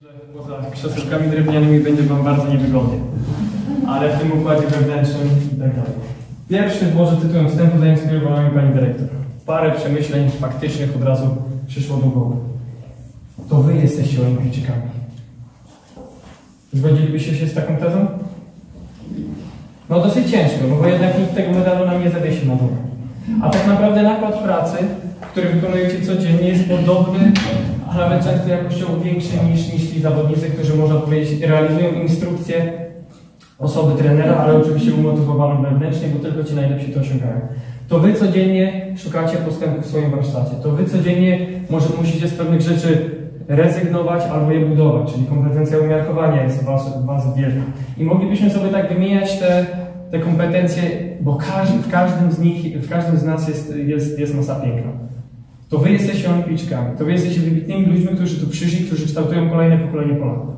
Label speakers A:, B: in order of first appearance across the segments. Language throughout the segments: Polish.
A: Poza krzesełkami drewnianymi będzie Wam bardzo niewygodnie, ale w tym układzie wewnętrznym i tak dalej. Pierwszy może tytułem wstępu zainspirowała mnie Pani Dyrektor. Parę przemyśleń faktycznych od razu przyszło do głowy. To Wy jesteście olimpijczykami. Zgodzilibyście się z taką tezą? No dosyć ciężko, no bo jednak nikt tego medalu nam nie zawiesi na dół. A tak naprawdę nakład pracy, który wykonujecie codziennie, jest podobny, a nawet często jakościowo większy niż ci zawodnicy, którzy, można powiedzieć, realizują instrukcje osoby trenera, ale oczywiście umotywowaną wewnętrznie, bo tylko ci najlepsi to osiągają. To Wy codziennie szukacie postępu w swoim warsztacie. To Wy codziennie może musicie z pewnych rzeczy rezygnować albo je budować, czyli kompetencja umiarkowania jest w Was wielka. I moglibyśmy sobie tak wymieniać te kompetencje, bo w każdym z nas jest masa piękna. To Wy jesteście olimpijczykami, to Wy jesteście wybitnymi ludźmi, którzy tu przyszli, którzy kształtują kolejne pokolenie Polaków.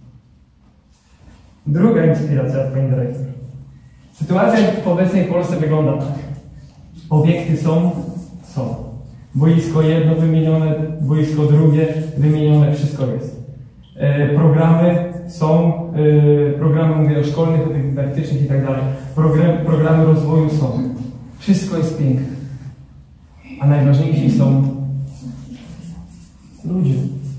A: Druga inspiracja od Pani Dyrektor. Sytuacja w obecnej Polsce wygląda tak. Obiekty są. Boisko jedno wymienione, boisko drugie wymienione, wszystko jest. Programy są, programy mówię o szkolnych, o tych dydaktycznych i tak dalej. Programy rozwoju są. Wszystko jest piękne. A najważniejsi są ludzie.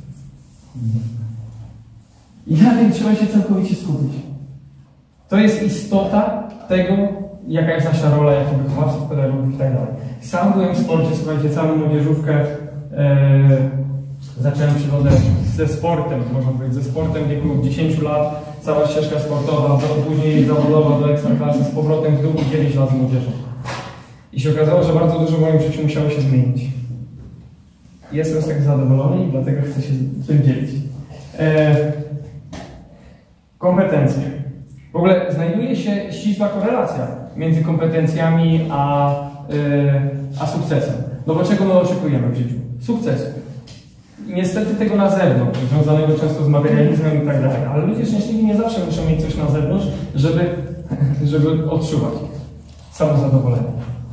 A: I na tym trzeba się całkowicie skupić. To jest istota tego, jaka jest nasza rola jako wychowawców, pedagogów i tak dalej. Sam byłem w sporcie, słuchajcie, całą młodzieżówkę zacząłem przygodę ze sportem, można powiedzieć, ze sportem w wieku 10 lat, cała ścieżka sportowa, później zawodowa do ekstraklasy, z powrotem w dół 9 lat z młodzieżą. I się okazało, że bardzo dużo w moim życiu musiało się zmienić. Jestem z tego zadowolony i dlatego chcę się tym dzielić. Kompetencje. W ogóle znajduje się ścisła korelacja między kompetencjami a sukcesem. No bo czego my oczekujemy w życiu? Sukcesu. I niestety tego na zewnątrz, związanego często z materializmem i tak dalej. Ale ludzie szczęśliwi nie zawsze muszą mieć coś na zewnątrz, żeby odczuwać samozadowolenie.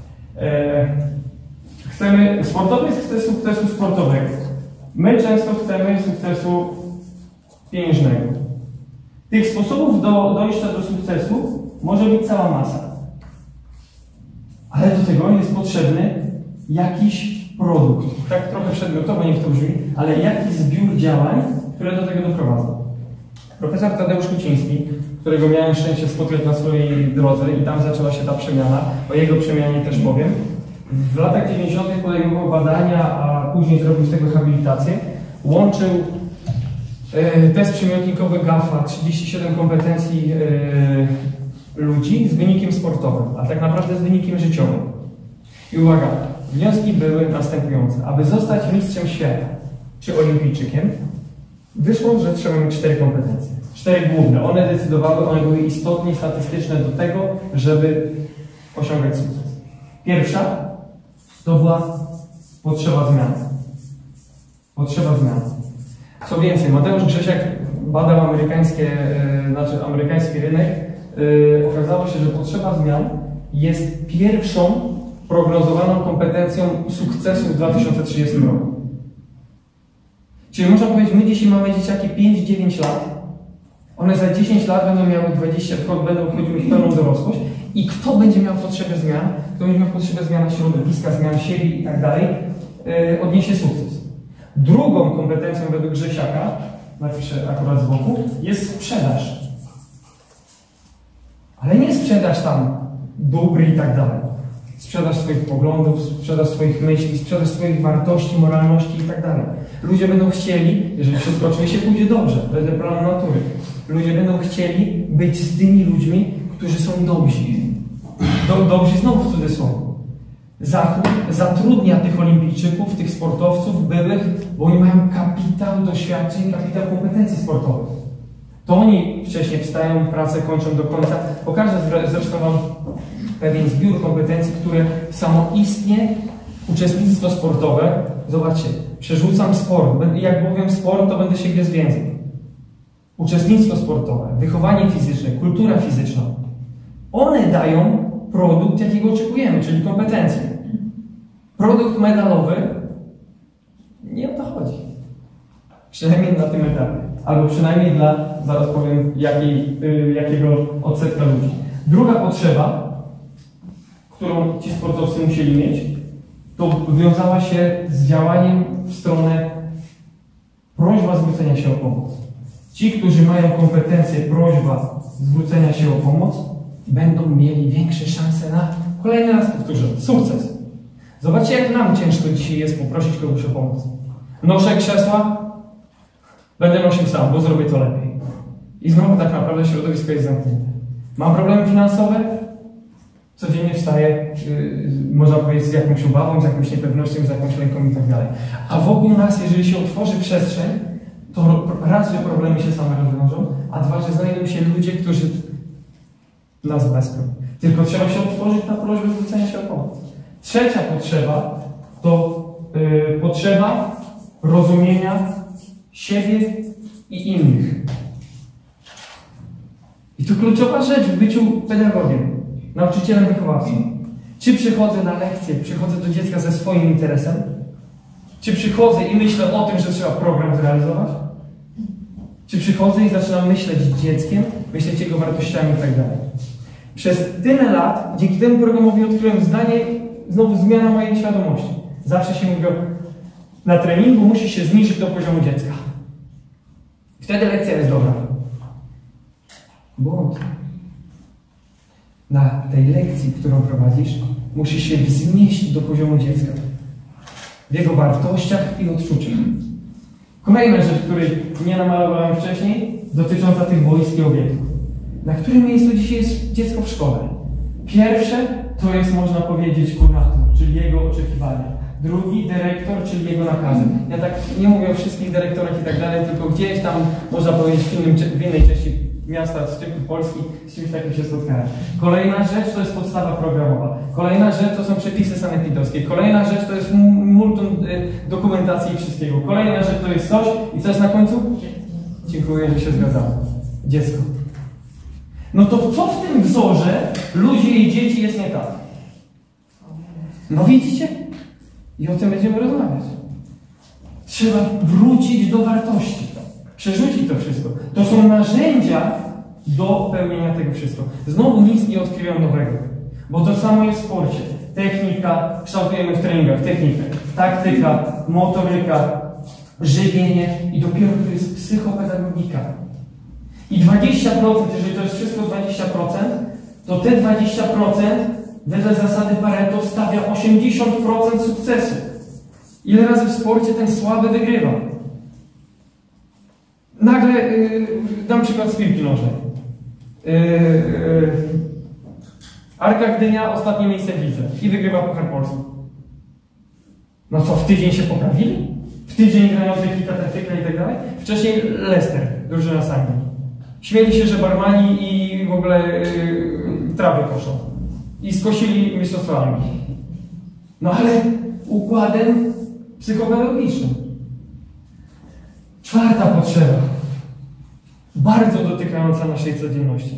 A: Sportowiec chce sukcesu sportowego. My często chcemy sukcesu pieniężnego. Tych sposobów dojścia do sukcesu może być cała masa. Ale do tego jest potrzebny jakiś produkt. Tak trochę przedmiotowo niech to brzmi, ale jakiś zbiór działań, które do tego doprowadzą. Profesor Tadeusz Kuciński, którego miałem szczęście spotkać na swojej drodze i tam zaczęła się ta przemiana, o jego przemianie też powiem. W latach 90. podejmował badania, a później zrobił z tego habilitację. Łączył test przymiotnikowy GAFA, 37 kompetencji ludzi z wynikiem sportowym, a tak naprawdę z wynikiem życiowym. I uwaga, wnioski były następujące. Aby zostać mistrzem świata czy olimpijczykiem, wyszło, że trzeba mieć 4 kompetencje. 4 główne. One decydowały, one były istotnie statystyczne do tego, żeby osiągać sukces. Pierwsza to była potrzeba zmiany. Potrzeba zmiany. Co więcej, Mateusz Grzesiak badał amerykański rynek. Okazało się, że potrzeba zmian jest pierwszą prognozowaną kompetencją sukcesu w 2030 roku. Czyli można powiedzieć, my dzisiaj mamy dzieciaki 5-9 lat, one za 10 lat będą miały 20, będą wchodziły w pełną dorosłość i kto będzie miał potrzebę zmian, kto będzie miał potrzebę zmiany środowiska, zmian siebie i tak dalej, odniesie sukces. Drugą kompetencją według Grzesiaka, napiszę akurat z boku, jest sprzedaż. Ale nie sprzedaż tam dóbr i tak dalej. Sprzedaż swoich poglądów, sprzedaż swoich myśli, sprzedaż swoich wartości, moralności i tak dalej. Ludzie będą chcieli, jeżeli wszystko oczywiście pójdzie dobrze, wedle planu natury, ludzie będą chcieli być z tymi ludźmi, którzy są dobrzy. Dobrzy znowu w cudzysłowie. Zachód zatrudnia tych olimpijczyków, tych sportowców byłych, bo oni mają kapitał doświadczeń, kapitał kompetencji sportowych. To oni wcześniej wstają, pracę kończą do końca. Pokażę zresztą Wam pewien zbiór kompetencji, które samoistnie, uczestnictwo sportowe, zobaczcie, przerzucam sport. Jak powiem sport, to będę się gryzł w język. Uczestnictwo sportowe, wychowanie fizyczne, kultura fizyczna. One dają produkt, jakiego oczekujemy, czyli kompetencje. Produkt medalowy, nie o to chodzi. Przynajmniej na tym etapie. albo przynajmniej dla, zaraz powiem, jakiego odsetka ludzi. Druga potrzeba, którą ci sportowcy musieli mieć, to wiązała się z działaniem w stronę prośba zwrócenia się o pomoc. Ci, którzy mają kompetencje prośba zwrócenia się o pomoc, będą mieli większe szanse na, kolejny raz powtórzę, sukces. Zobaczcie, jak nam ciężko dzisiaj jest poprosić kogoś o pomoc. Noszę krzesła, będę nosił sam, bo zrobię to lepiej. I znowu tak naprawdę środowisko jest zamknięte. Mam problemy finansowe, codziennie wstaję, można powiedzieć, z jakąś obawą, z jakąś niepewnością, z jakąś lęką i tak dalej. A wokół nas, jeżeli się otworzy przestrzeń, to raz, że problemy się same rozwiążą, a dwa, że znajdą się ludzie, którzy nas wesprą. Tylko trzeba się otworzyć na prośbę zwrócenia się o pomoc. Trzecia potrzeba to potrzeba rozumienia siebie i innych. I to kluczowa rzecz w byciu pedagogiem, nauczycielem, wychowawcą. Czy przychodzę na lekcję, przychodzę do dziecka ze swoim interesem? Czy przychodzę i myślę o tym, że trzeba program zrealizować? Czy przychodzę i zaczynam myśleć z dzieckiem, myśleć jego wartościami i tak dalej? Przez tyle lat, dzięki temu programowi odkryłem zdanie, znowu zmiana mojej świadomości. Zawsze się mówiło, na treningu musi się zniżyć do poziomu dziecka. Wtedy lekcja jest dobra. Błąd. Na tej lekcji, którą prowadzisz, musisz się wznieść do poziomu dziecka. W jego wartościach i odczuciach. Kolejna rzecz, której nie namalowałem wcześniej, dotycząca tych wojsk i obiektów. Na którym miejscu dzisiaj jest dziecko w szkole? Pierwsze to jest, można powiedzieć, kurator, czyli jego oczekiwania. Drugi, dyrektor, czyli jego nakazy. Ja tak nie mówię o wszystkich dyrektorach i tak dalej, tylko gdzieś tam, można powiedzieć, w innej części miasta, z typu Polski, z czymś takim się spotkałem. Kolejna rzecz to jest podstawa programowa. Kolejna rzecz to są przepisy sanepidowskie. Kolejna rzecz to jest multum dokumentacji i wszystkiego. Kolejna rzecz to jest coś i co jest na końcu? Dziękuję, że się zgadzamy. Dziecko. No to co w tym wzorze ludzie i dzieci jest nie tak? No widzicie? I o tym będziemy rozmawiać. Trzeba wrócić do wartości. Przerzucić to wszystko. To są narzędzia do pełnienia tego wszystkiego. Znowu nic nie odkryłem nowego. Bo to samo jest w sporcie. Technika, kształtujemy w treningach technikę. Taktyka, motoryka, żywienie i dopiero to jest psychopedagogika. I 20%, jeżeli to jest wszystko 20%, to te 20% wedle zasady Pareto stawia 80% sukcesu. Ile razy w sporcie ten słaby wygrywa? Nagle, dam przykład z piłki nożnej. Arka Gdynia, ostatnie miejsce w lidze i wygrywa Puchar Polski. No co, w tydzień się poprawili? W tydzień grają technika, taktyka i tak dalej? Wcześniej Leicester, drużyna z Anglii. Śmieli się, że barmani i w ogóle trawy koszą. I skosili mistrzostwo Anglii. No ale układem psychopedagogicznym. Czwarta potrzeba. Bardzo dotykająca naszej codzienności.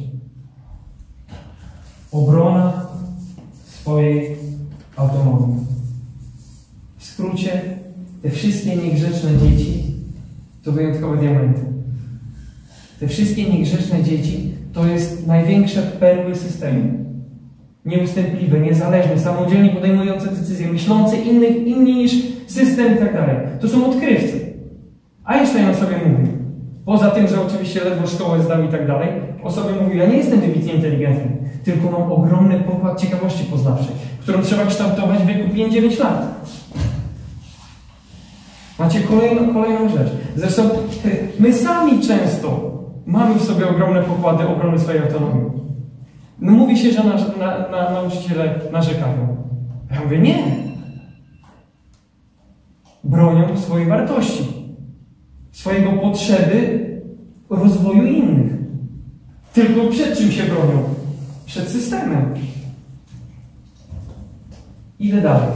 A: Obrona swojej autonomii. W skrócie, te wszystkie niegrzeczne dzieci to wyjątkowe diamenty. Te wszystkie niegrzeczne dzieci to jest największe perły systemu. Nieustępliwe, niezależne, samodzielnie podejmujące decyzje, myślące inni niż system i tak dalej. To są odkrywcy. Einstein o sobie mówił. Poza tym, że oczywiście ledwo szkołę zdał i tak dalej, o sobie mówił, ja nie jestem wybitnie inteligentny, tylko mam ogromny pokład ciekawości poznawczej, którą trzeba kształtować w wieku 5-9 lat. Macie kolejną rzecz. Zresztą my sami często mamy w sobie ogromne pokłady obrony swojej autonomii. No mówi się, że nauczyciele narzekają. Ja mówię, nie. Bronią swojej wartości, swojego potrzeby rozwoju innych. Tylko przed czym się bronią? Przed systemem. Idę dalej.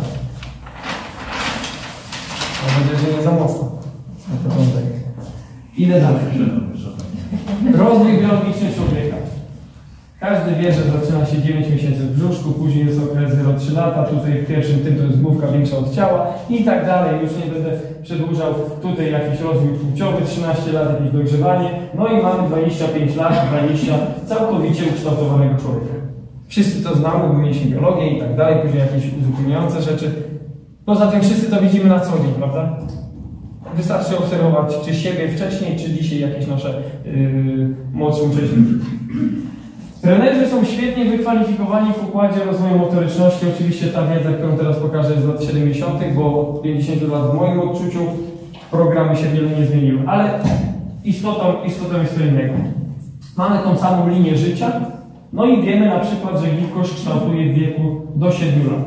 A: Mam nadzieję, że nie za mocno. Na początek. Idę dalej. Rozwój biologiczny człowieka. Każdy wie, że zaczyna się 9 miesięcy w brzuszku, później jest okres 0,3 lata, tutaj w pierwszym tym to jest główka większa od ciała i tak dalej. Już nie będę przedłużał. Tutaj jakiś rozwój płciowy, 13 lat, jakieś dogrzewanie. No i mamy 25 lat, 20 całkowicie ukształtowanego człowieka. Wszyscy to znamy, bo mieliśmy biologię i tak dalej, później jakieś uzupełniające rzeczy. Poza tym wszyscy to widzimy na co dzień, prawda? Wystarczy obserwować, czy siebie wcześniej, czy dzisiaj jakieś nasze młodsze uczestniki. Trenerzy są świetnie wykwalifikowani w układzie rozwoju motoryczności. Oczywiście ta wiedza, którą teraz pokażę, jest z lat 70., bo od 50 lat w moim odczuciu programy się wiele nie zmieniły. Ale istotą jest co innego. Mamy tą samą linię życia, no i wiemy na przykład, że gibkość kształtuje w wieku do 7 lat.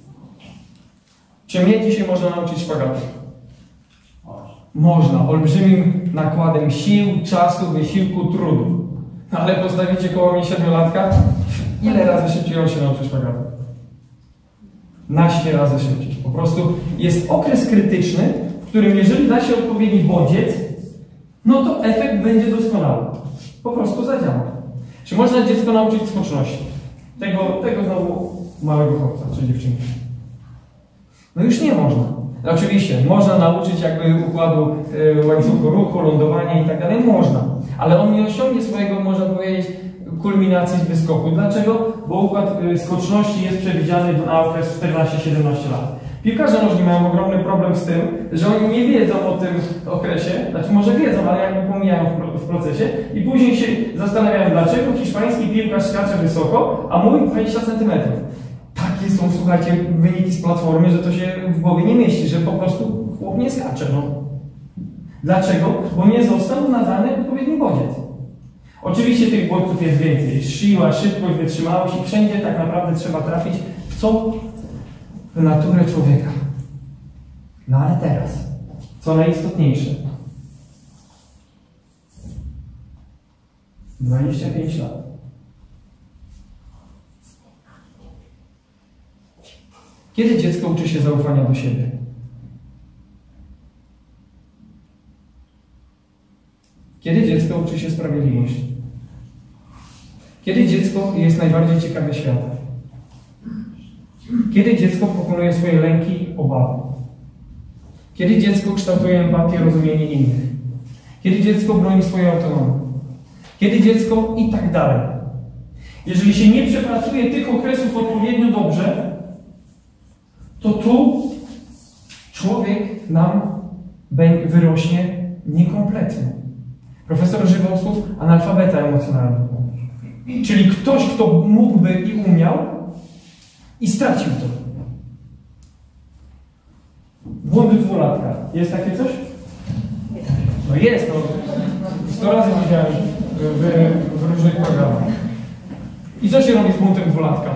A: Czy mnie dzisiaj można nauczyć szpagatu? Można. Olbrzymim nakładem sił, czasu, wysiłku, trudu. Ale postawicie koło mnie 7-latka, ile razy szybciej on się nauczy szpagatu? Naście razy szybciej. Po prostu jest okres krytyczny, w którym jeżeli da się odpowiedni bodziec, no to efekt będzie doskonały. Po prostu zadziała. Czy można dziecko nauczyć skoczności? Tego znowu małego chłopca, czy dziewczynki. No już nie można. Oczywiście, można nauczyć jakby układu łańcuchu ruchu, lądowania i tak dalej, można. Ale on nie osiągnie swojego, można powiedzieć, kulminacji z wyskoku. Dlaczego? Bo układ skoczności jest przewidziany na okres 14-17 lat. Piłkarze nożni mają ogromny problem z tym, że oni nie wiedzą o tym okresie, znaczy może wiedzą, ale jakby pomijają w procesie i później się zastanawiają, dlaczego hiszpański piłkarz skacze wysoko, a mój 20 cm. Takie są, słuchajcie, wyniki z platformy, że to się w głowie nie mieści, że po prostu chłop nie skacze. No. Dlaczego? Bo nie został nadany odpowiedni bodziec. Oczywiście tych bodźców jest więcej. Siła, szybkość, wytrzymałość i wszędzie tak naprawdę trzeba trafić w co? W naturę człowieka. No ale teraz, co najistotniejsze. 25 lat. Kiedy dziecko uczy się zaufania do siebie? Kiedy dziecko uczy się sprawiedliwości? Kiedy dziecko jest najbardziej ciekawe świata? Kiedy dziecko pokonuje swoje lęki, obawy? Kiedy dziecko kształtuje empatię, rozumienie innych? Kiedy dziecko broni swojej autonomii? Kiedy dziecko i tak dalej. Jeżeli się nie przepracuje tych okresów odpowiednio dobrze, to tu człowiek nam wyrośnie niekompletny. Profesor Żywosłów, analfabeta emocjonalny. Czyli ktoś, kto mógłby i umiał i stracił to. Błądy dwulatka. Jest takie coś? No jest, no. 100 razy widziałem w różnych programach. I co się robi z buntem dwulatka?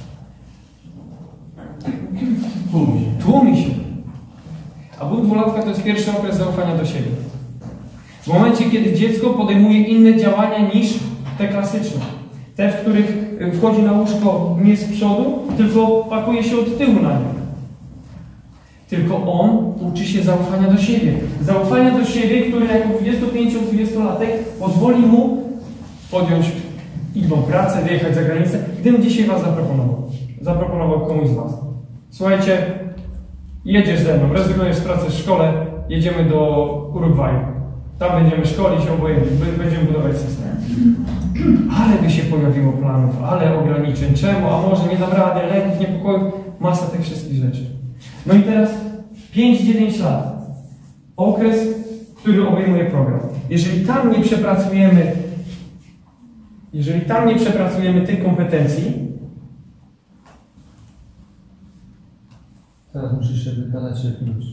A: Tłumi się. A bunt dwulatka to jest pierwszy okres zaufania do siebie. W momencie, kiedy dziecko podejmuje inne działania niż te klasyczne. Te, w których wchodzi na łóżko nie z przodu, tylko pakuje się od tyłu na nie. Tylko on uczy się zaufania do siebie. Zaufania do siebie, które jako 25-20-latek pozwoli mu podjąć inną pracę, wyjechać za granicę. Gdybym dzisiaj was zaproponował komuś z was. Słuchajcie, jedziesz ze mną, rezygnujesz z pracy w szkole, jedziemy do Urugwaju. Tam będziemy szkolić, oboje będziemy budować system. Ale by się pojawiło planów, ale ograniczeń. Czemu? A może nie dam rady, lęków, niepokojów, masa tych wszystkich rzeczy. No i teraz 5-9 lat. Okres, który obejmuje program. Jeżeli tam nie przepracujemy tych kompetencji,
B: teraz musisz się wykazać klucz.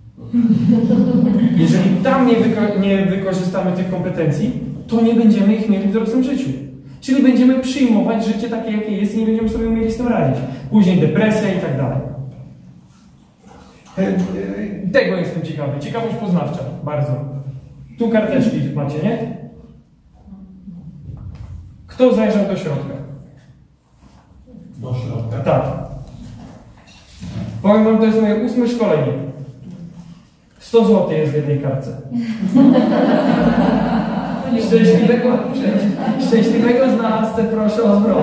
A: Jeżeli tam nie wykorzystamy tych kompetencji, to nie będziemy ich mieli w dorosłym życiu. Czyli będziemy przyjmować życie takie, jakie jest i nie będziemy sobie umieli z tym radzić. Później depresja i tak dalej. Tego jestem ciekawy. Ciekawość poznawcza. Bardzo. Tu karteczki macie, nie? Kto zajrzał do środka?
B: Do środka?
A: Tak. Powiem wam, to jest moje 8. szkolenie. 100 zł jest w jednej kartce. Szczęśliwego znalazcę proszę o zwrot.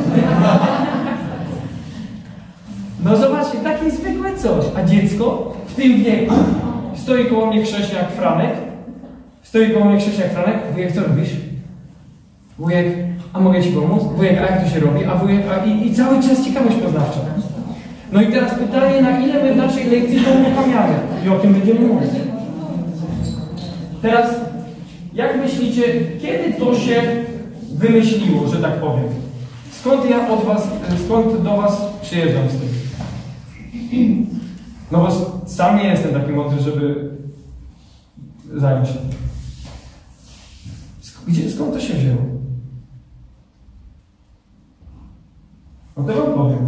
A: No zobaczcie, takie zwykłe coś. A dziecko w tym wieku stoi koło mnie chrześcijan Franek. Wujek, co robisz? Wujek, a mogę ci pomóc? Wujek, a jak to się robi? A wujek, i cały czas ciekawość poznawcza. No i teraz pytanie, na ile my w naszej lekcji to uruchamiamy? I o tym będziemy mówić. Teraz, jak myślicie, kiedy to się wymyśliło, że tak powiem? Skąd do was przyjeżdżam z tym? No bo sam nie jestem taki mądry, żeby zająć się. Skąd to się wzięło? No to wam powiem.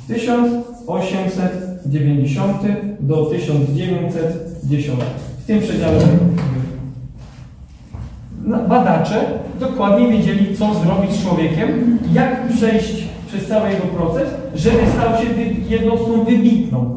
A: 1890 do 1910. W tym przedziale badacze dokładnie wiedzieli, co zrobić z człowiekiem, jak przejść przez cały jego proces, żeby stał się jednostką wybitną.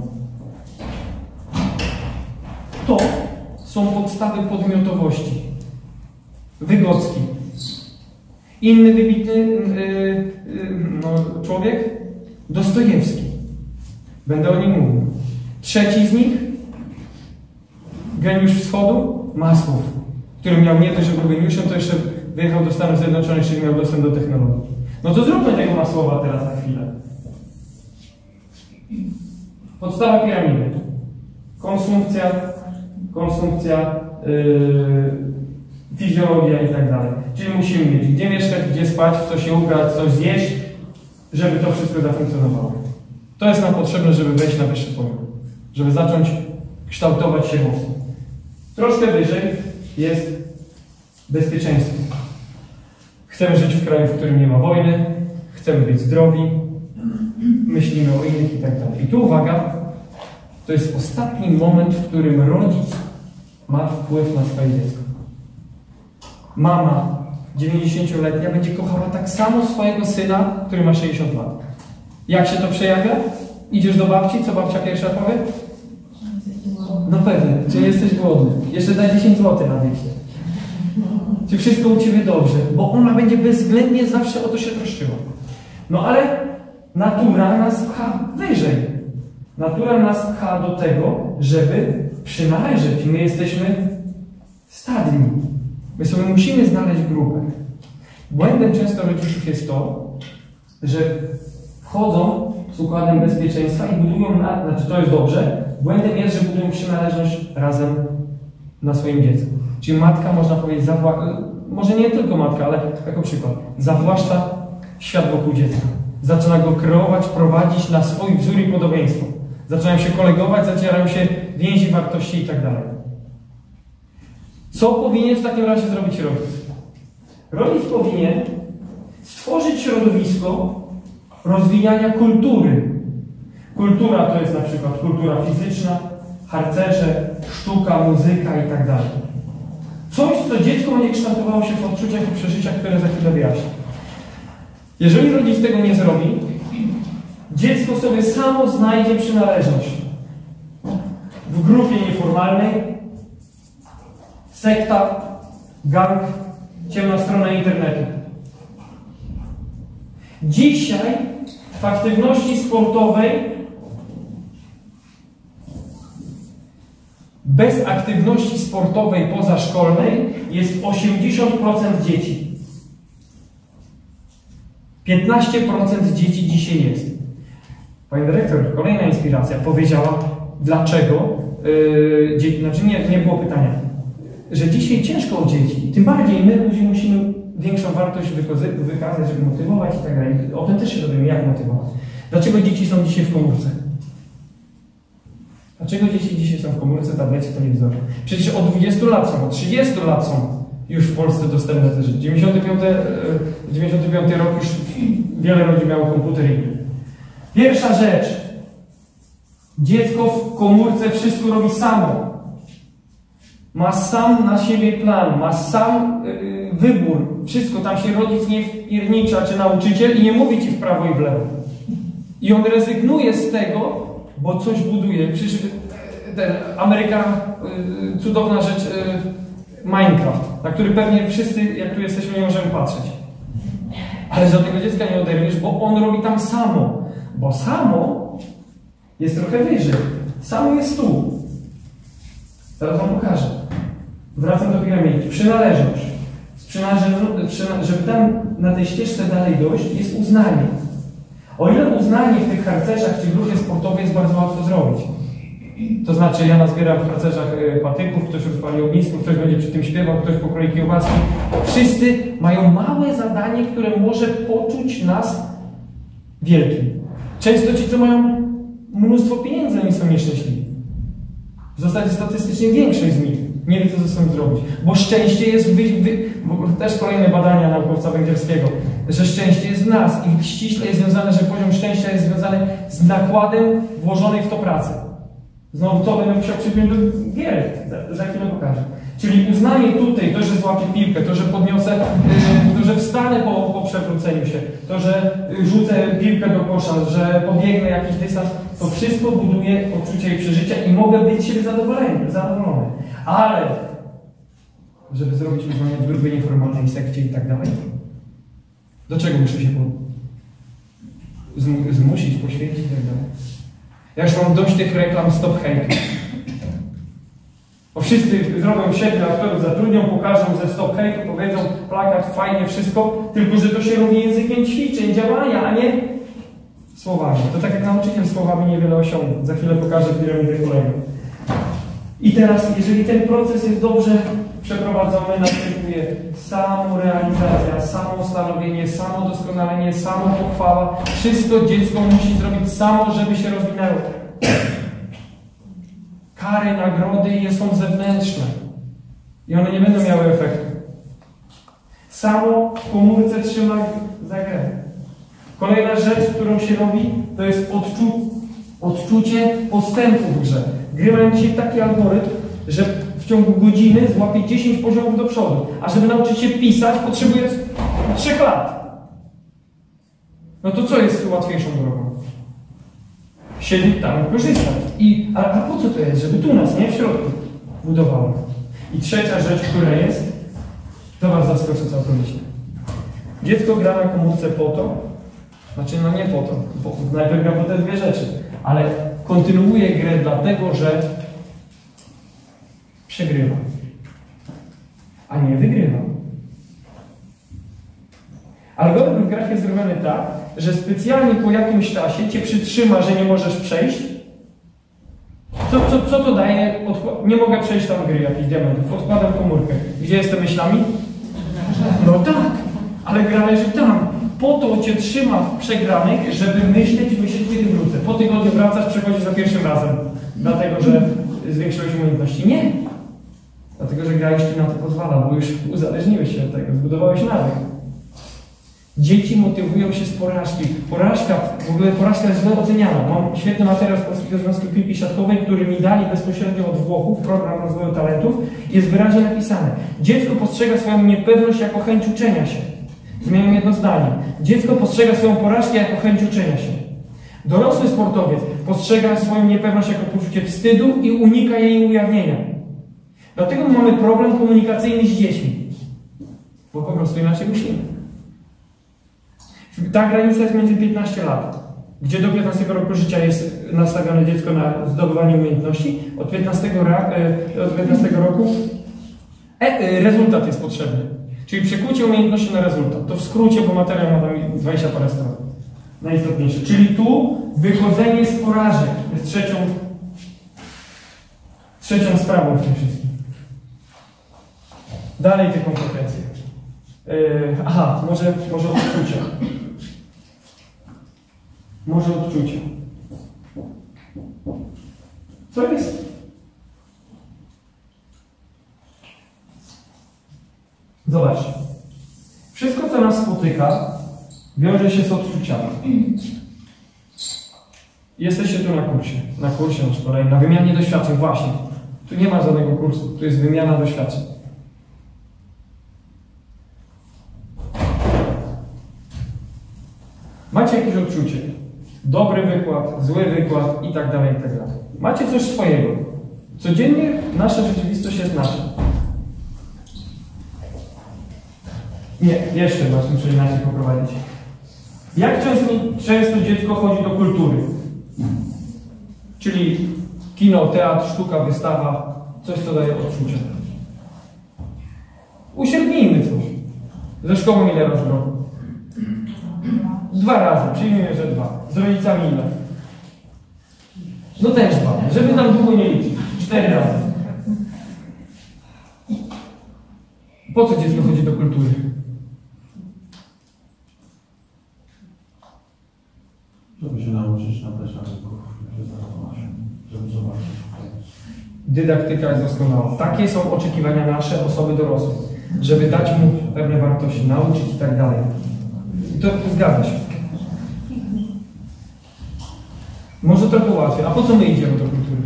A: To są podstawy podmiotowości. Wygocki. Inny wybitny człowiek? Dostojewski. Będę o nim mówił. Trzeci z nich? Geniusz Wschodu? Masłow, który miał nie dość, że był geniuszem, to jeszcze wyjechał do Stanów Zjednoczonych, czyli miał dostęp do technologii. No to zróbmy tego Masłowa teraz na chwilę. Podstawa piramidy. Konsumpcja, fizjologia i tak dalej. Czyli musimy mieć gdzie mieszkać, gdzie spać, w co się ubrać, coś zjeść, żeby to wszystko zafunkcjonowało. To jest nam potrzebne, żeby wejść na wyższy poziom. Żeby zacząć kształtować się mocno. Troszkę wyżej jest bezpieczeństwo. Chcemy żyć w kraju, w którym nie ma wojny, chcemy być zdrowi, myślimy o innych i tak dalej. I tu uwaga, to jest ostatni moment, w którym rodzic ma wpływ na swoje dziecko. Mama 90-letnia będzie kochała tak samo swojego syna, który ma 60 lat. Jak się to przejawia? Idziesz do babci, co babcia pierwsza powie? No pewnie, czy jesteś głodny? Jeszcze daj 10 zł na wyjście. Czy wszystko u ciebie dobrze? Bo ona będzie bezwzględnie zawsze o to się troszczyła. No ale natura nas pcha wyżej. Natura nas pcha do tego, żeby przynależeć. My jesteśmy stadni. My sobie musimy znaleźć grupę. Błędem często rodziców jest to, że wchodzą z układem bezpieczeństwa i budują, to jest dobrze, błędem jest, że budują przynależność razem na swoim dziecku. Czyli matka, można powiedzieć, może nie tylko matka, ale jako przykład, zawłaszcza świat wokół dziecka. Zaczyna go kreować, prowadzić na swój wzór i podobieństwo. Zaczynają się kolegować, zacierają się więzi wartości i tak dalej. Co powinien w takim razie zrobić rodzic? Rodzic powinien stworzyć środowisko rozwijania kultury. Kultura to jest na przykład kultura fizyczna, harcerze, sztuka, muzyka i tak dalej. Coś, co dziecko będzie kształtowało się w odczuciach i przeżyciach, które za chwilę wyjaśnię. Jeżeli rodzic tego nie zrobi, dziecko sobie samo znajdzie przynależność. W grupie nieformalnej, sekta, gang, ciemna strona internetu. Dzisiaj w aktywności sportowej bez aktywności sportowej pozaszkolnej jest 80% dzieci. 15% dzieci dzisiaj jest. Pani dyrektor, kolejna inspiracja, powiedziała, dlaczego, nie było pytania, że dzisiaj ciężko o dzieci, tym bardziej my ludzie musimy większą wartość wykazać, żeby motywować i tak dalej. O tym też się dowiemy, jak motywować. Dlaczego dzieci są dzisiaj w komórce? Dlaczego dzieci dzisiaj są w komórce, tablecie, telewizorze? Przecież od 20 lat są, od 30 lat są już w Polsce dostępne te rzeczy. 95 rok już wiele rodzin miało komputer i gry. Pierwsza rzecz. Dziecko w komórce wszystko robi samo. Ma sam na siebie plan, ma sam wybór. Wszystko, tam się rodzic nie wpiernicza, czy nauczyciel i nie mówi ci w prawo i w lewo. I on rezygnuje z tego, bo coś buduje. Przecież Ameryka, cudowna rzecz, Minecraft, na który pewnie wszyscy, jak tu jesteśmy, nie możemy patrzeć. Ale żadnego dziecka nie oderwiesz, bo on robi tam samo. Bo samo jest trochę wyżej. Samo jest tu. Zaraz wam pokażę. Wracam do piramidki. Przynależność. Żeby tam na tej ścieżce dalej dojść, jest uznanie. O ile uznanie w tych harcerzach czy grupie sportowej jest bardzo łatwo zrobić. To znaczy, ja nazbieram w harcerzach patyków, ktoś rozpali ognisko, ktoś będzie przy tym śpiewał, ktoś pokroi kiełbaski. Wszyscy mają małe zadanie, które może poczuć nas wielkim. Często ci, co mają mnóstwo pieniędzy, oni są nieszczęśliwi. W zasadzie statystycznie większość z nich nie wie, co ze sobą zrobić. Bo szczęście jest bo też kolejne badania naukowca węgierskiego, że szczęście jest w nas i ściśle jest związane, że poziom szczęścia jest związany z nakładem włożonej w to pracy. Znowu to będę musiał przypiąć do gier, za chwilę pokażę. Czyli uznanie tutaj, to, że złapię piłkę, to, że podniosę, to, że wstanę po przewróceniu się, to, że rzucę piłkę do kosza, że pobiegnę jakiś dystans, to wszystko buduje odczucie i przeżycia i mogę być siebie zadowolony. Ale, żeby zrobić uznanie w grupie nieformalnej, sekcie i tak dalej, do czego muszę się zmusić, poświęcić i tak dalej? Ja już mam dość tych reklam Stop Hate. Bo wszyscy zrobią 7 aktorów, zatrudnią, pokażą ze Stop Hate, powiedzą plakat, fajnie, wszystko, tylko że to się robi językiem ćwiczeń, działania, a nie słowami. To tak jak nauczyciel słowami niewiele osiągnie. Za chwilę pokażę piramidę kolejną. I teraz, jeżeli ten proces jest dobrze przeprowadzony, następuje samorealizacja, samostanowienie, samodoskonalenie, samopochwała. Wszystko dziecko musi zrobić samo, żeby się rozwinęło. Kary, nagrody są zewnętrzne. I one nie będą miały efektu. Samo w komórce trzyma za grę. Kolejna rzecz, którą się robi, to jest odczucie postępu w grze. Gry mają dzisiaj taki algorytm, że w ciągu godziny złapie 10 poziomów do przodu. A żeby nauczyć się pisać, potrzebuje 3 lat. No to co jest łatwiejszą drogą? Siedzieć tam i korzystać. A po co to jest? Żeby tu nas, nie? W środku budowało. I trzecia rzecz, która jest, to was zaskoczy całkowicie. Dziecko gra na komórce po to, znaczy no nie po to, bo najpierw gra po te dwie rzeczy, ale kontynuuje grę dlatego, że przegrywa, a nie wygrywa. Algorytm w grach jest zrobiony tak, że specjalnie po jakimś czasie cię przytrzyma, że nie możesz przejść. Co to daje? Nie mogę przejść tam gry jakichś diamentów. Odkładam komórkę. Gdzie jestem myślami? No tak, ale gra leży tam. Po to cię trzyma w przegranych, żeby myśleć, kiedy wrócę. Po tygodniu wracasz, przechodzisz za pierwszym razem. Dlatego, że zwiększyłeś umiejętności. Nie. Dlatego, że gra już ci na to pozwala, bo już uzależniłeś się od tego, zbudowałeś nawyk. Dzieci motywują się z porażki. Porażka jest źle oceniana. Mam świetny materiał z Polskiego Związku Piłki Siatkowej, który mi dali bezpośrednio od Włochów, program rozwoju talentów. Jest wyraźnie napisane. Dziecko postrzega swoją niepewność jako chęć uczenia się. Zmieniam jedno zdanie. Dziecko postrzega swoją porażkę jako chęć uczenia się. Dorosły sportowiec postrzega swoją niepewność jako poczucie wstydu i unika jej ujawnienia. Dlatego mamy problem komunikacyjny z dziećmi. Bo po prostu inaczej myślimy. Ta granica jest między 15 lat, gdzie do 15 roku życia jest nastawione dziecko na zdobywanie umiejętności. Od 15 roku rezultat jest potrzebny. Czyli przekucie umiejętności na rezultat. To w skrócie, bo materiał ma tam 20 parę stron. Najistotniejsze. Czyli tu wychodzenie z porażek jest trzecią sprawą w tym wszystkim. Dalej te kompetencje. Może odczucia. Może odczucia. Co jest? Zobaczcie. Wszystko, co nas spotyka, wiąże się z odczuciami. Jesteście tu na kursie na szkole, na wymianie doświadczeń. Właśnie. Tu nie ma żadnego kursu, tu jest wymiana doświadczeń. Macie jakieś odczucie. Dobry wykład, zły wykład i tak dalej, i tak dalej. Macie coś swojego. Codziennie nasza rzeczywistość jest nasza. Nie, jeszcze was muszę inaczej poprowadzić. Jak często dziecko chodzi do kultury? Czyli kino, teatr, sztuka, wystawa, coś co daje odczucie. Uśrednijmy coś. Ze szkołą ile razy w roku? 2 razy, przyjmijmy, że 2. Z rodzicami ile? No też 2, żeby nam długo nie liczyć. 4 razy. Po co dziecko chodzi do kultury?
B: Żeby się nauczyć na pleśniaków, żeby zobaczyć.
A: Dydaktyka jest doskonała. Takie są oczekiwania nasze osoby dorosłej. Żeby dać mu pewne wartości, nauczyć i tak dalej. I to zgadza się. Może trochę łatwiej. A po co my idziemy do kultury?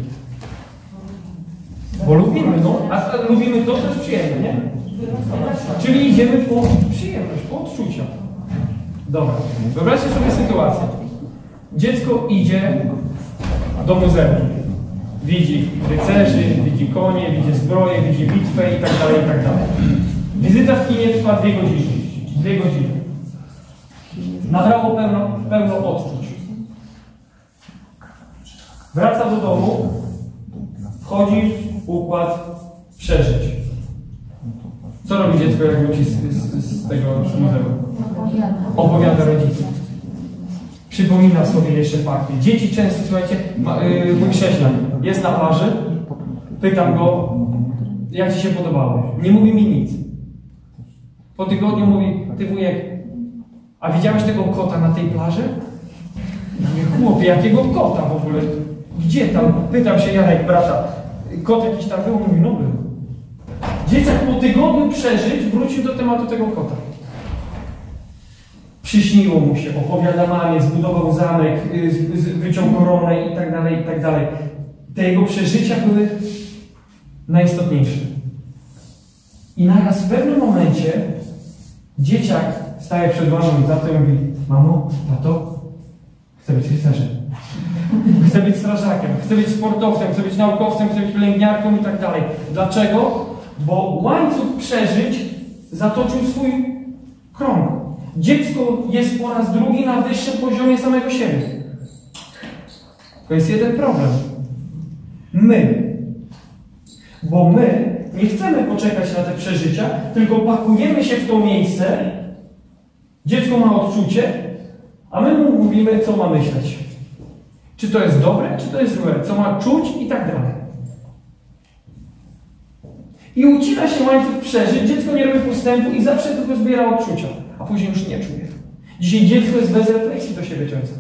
A: Bo lubimy, no. A lubimy to, co jest przyjemne, nie? Czyli idziemy po przyjemność, po odczucia. Dobra. Wyobraźcie sobie sytuację. Dziecko idzie do muzeum. Widzi rycerzy, widzi konie, widzi zbroję, widzi bitwę i tak dalej, i tak dalej. Wizyta w kinie trwa 2 godziny. 2 godziny. Nabrało pełno odczuć. Wraca do domu, wchodzi w układ przeżyć. Co robi dziecko, jak wróci z tego muzeum? Opowiada rodzicom. Przypomina sobie jeszcze fakty. Dzieci często, słuchajcie, mój chrześcijan jest na plaży, pytam go, jak ci się podobało? Nie mówi mi nic. Po tygodniu mówi, ty wujek, a widziałeś tego kota na tej plaży? Ja mówię, chłopie, jakiego kota w ogóle? Gdzie tam? Pytam się Janek, brata, kot jakiś tam był? Mówi, no był. Dzieciak po tygodniu przeżyć wrócił do tematu tego kota. Przyśniło mu się, opowiada mamie, zbudował zamek, wyciął koronę i tak dalej, i tak dalej. Te jego przeżycia były najistotniejsze. I naraz w pewnym momencie dzieciak staje przed mamą i tatą i mówi, mamo, tato, chcę być rycerzem. Chcę być strażakiem, chcę być sportowcem, chcę być naukowcem, chcę być pielęgniarką i tak dalej. Dlaczego? Bo łańcuch przeżyć zatoczył swój krąg. Dziecko jest po raz drugi na wyższym poziomie samego siebie. To jest jeden problem. My. Bo my nie chcemy poczekać na te przeżycia, tylko pakujemy się w to miejsce, dziecko ma odczucie, a my mu mówimy, co ma myśleć. Czy to jest dobre, czy to jest złe, co ma czuć i tak dalej. I ucina się łańcuch przeżyć, dziecko nie robi postępu i zawsze tylko zbiera odczucia, a później już nie czuje. Dzisiaj dziecko jest bez refleksji do siebie często.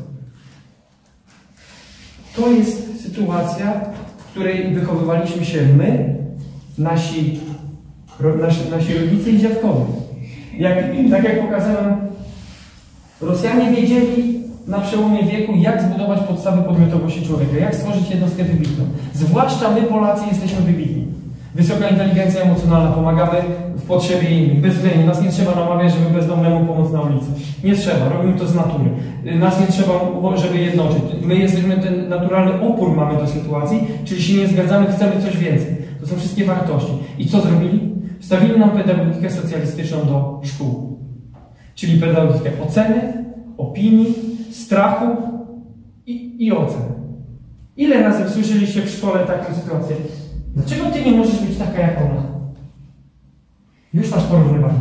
A: To jest sytuacja, w której wychowywaliśmy się my, nasi rodzice i dziadkowie. Tak jak pokazałem, Rosjanie wiedzieli na przełomie wieku, jak zbudować podstawy podmiotowości człowieka, jak stworzyć jednostkę wybitną. Zwłaszcza my, Polacy, jesteśmy wybitni. Wysoka inteligencja emocjonalna, pomagamy w potrzebie innych, bezwzględnie. Nas nie trzeba namawiać, żeby bezdomnemu pomóc na ulicy. Nie trzeba, robimy to z natury. Nas nie trzeba, żeby jednoczyć. My jesteśmy, ten naturalny opór mamy do sytuacji, czyli się nie zgadzamy, chcemy coś więcej. To są wszystkie wartości. I co zrobili? Wstawili nam pedagogikę socjalistyczną do szkół. Czyli pedagogikę oceny, opinii, strachu i ocen. Ile razy słyszeliście w szkole taką sytuację? Dlaczego ty nie możesz być taka jak ona? Już masz porównywanie.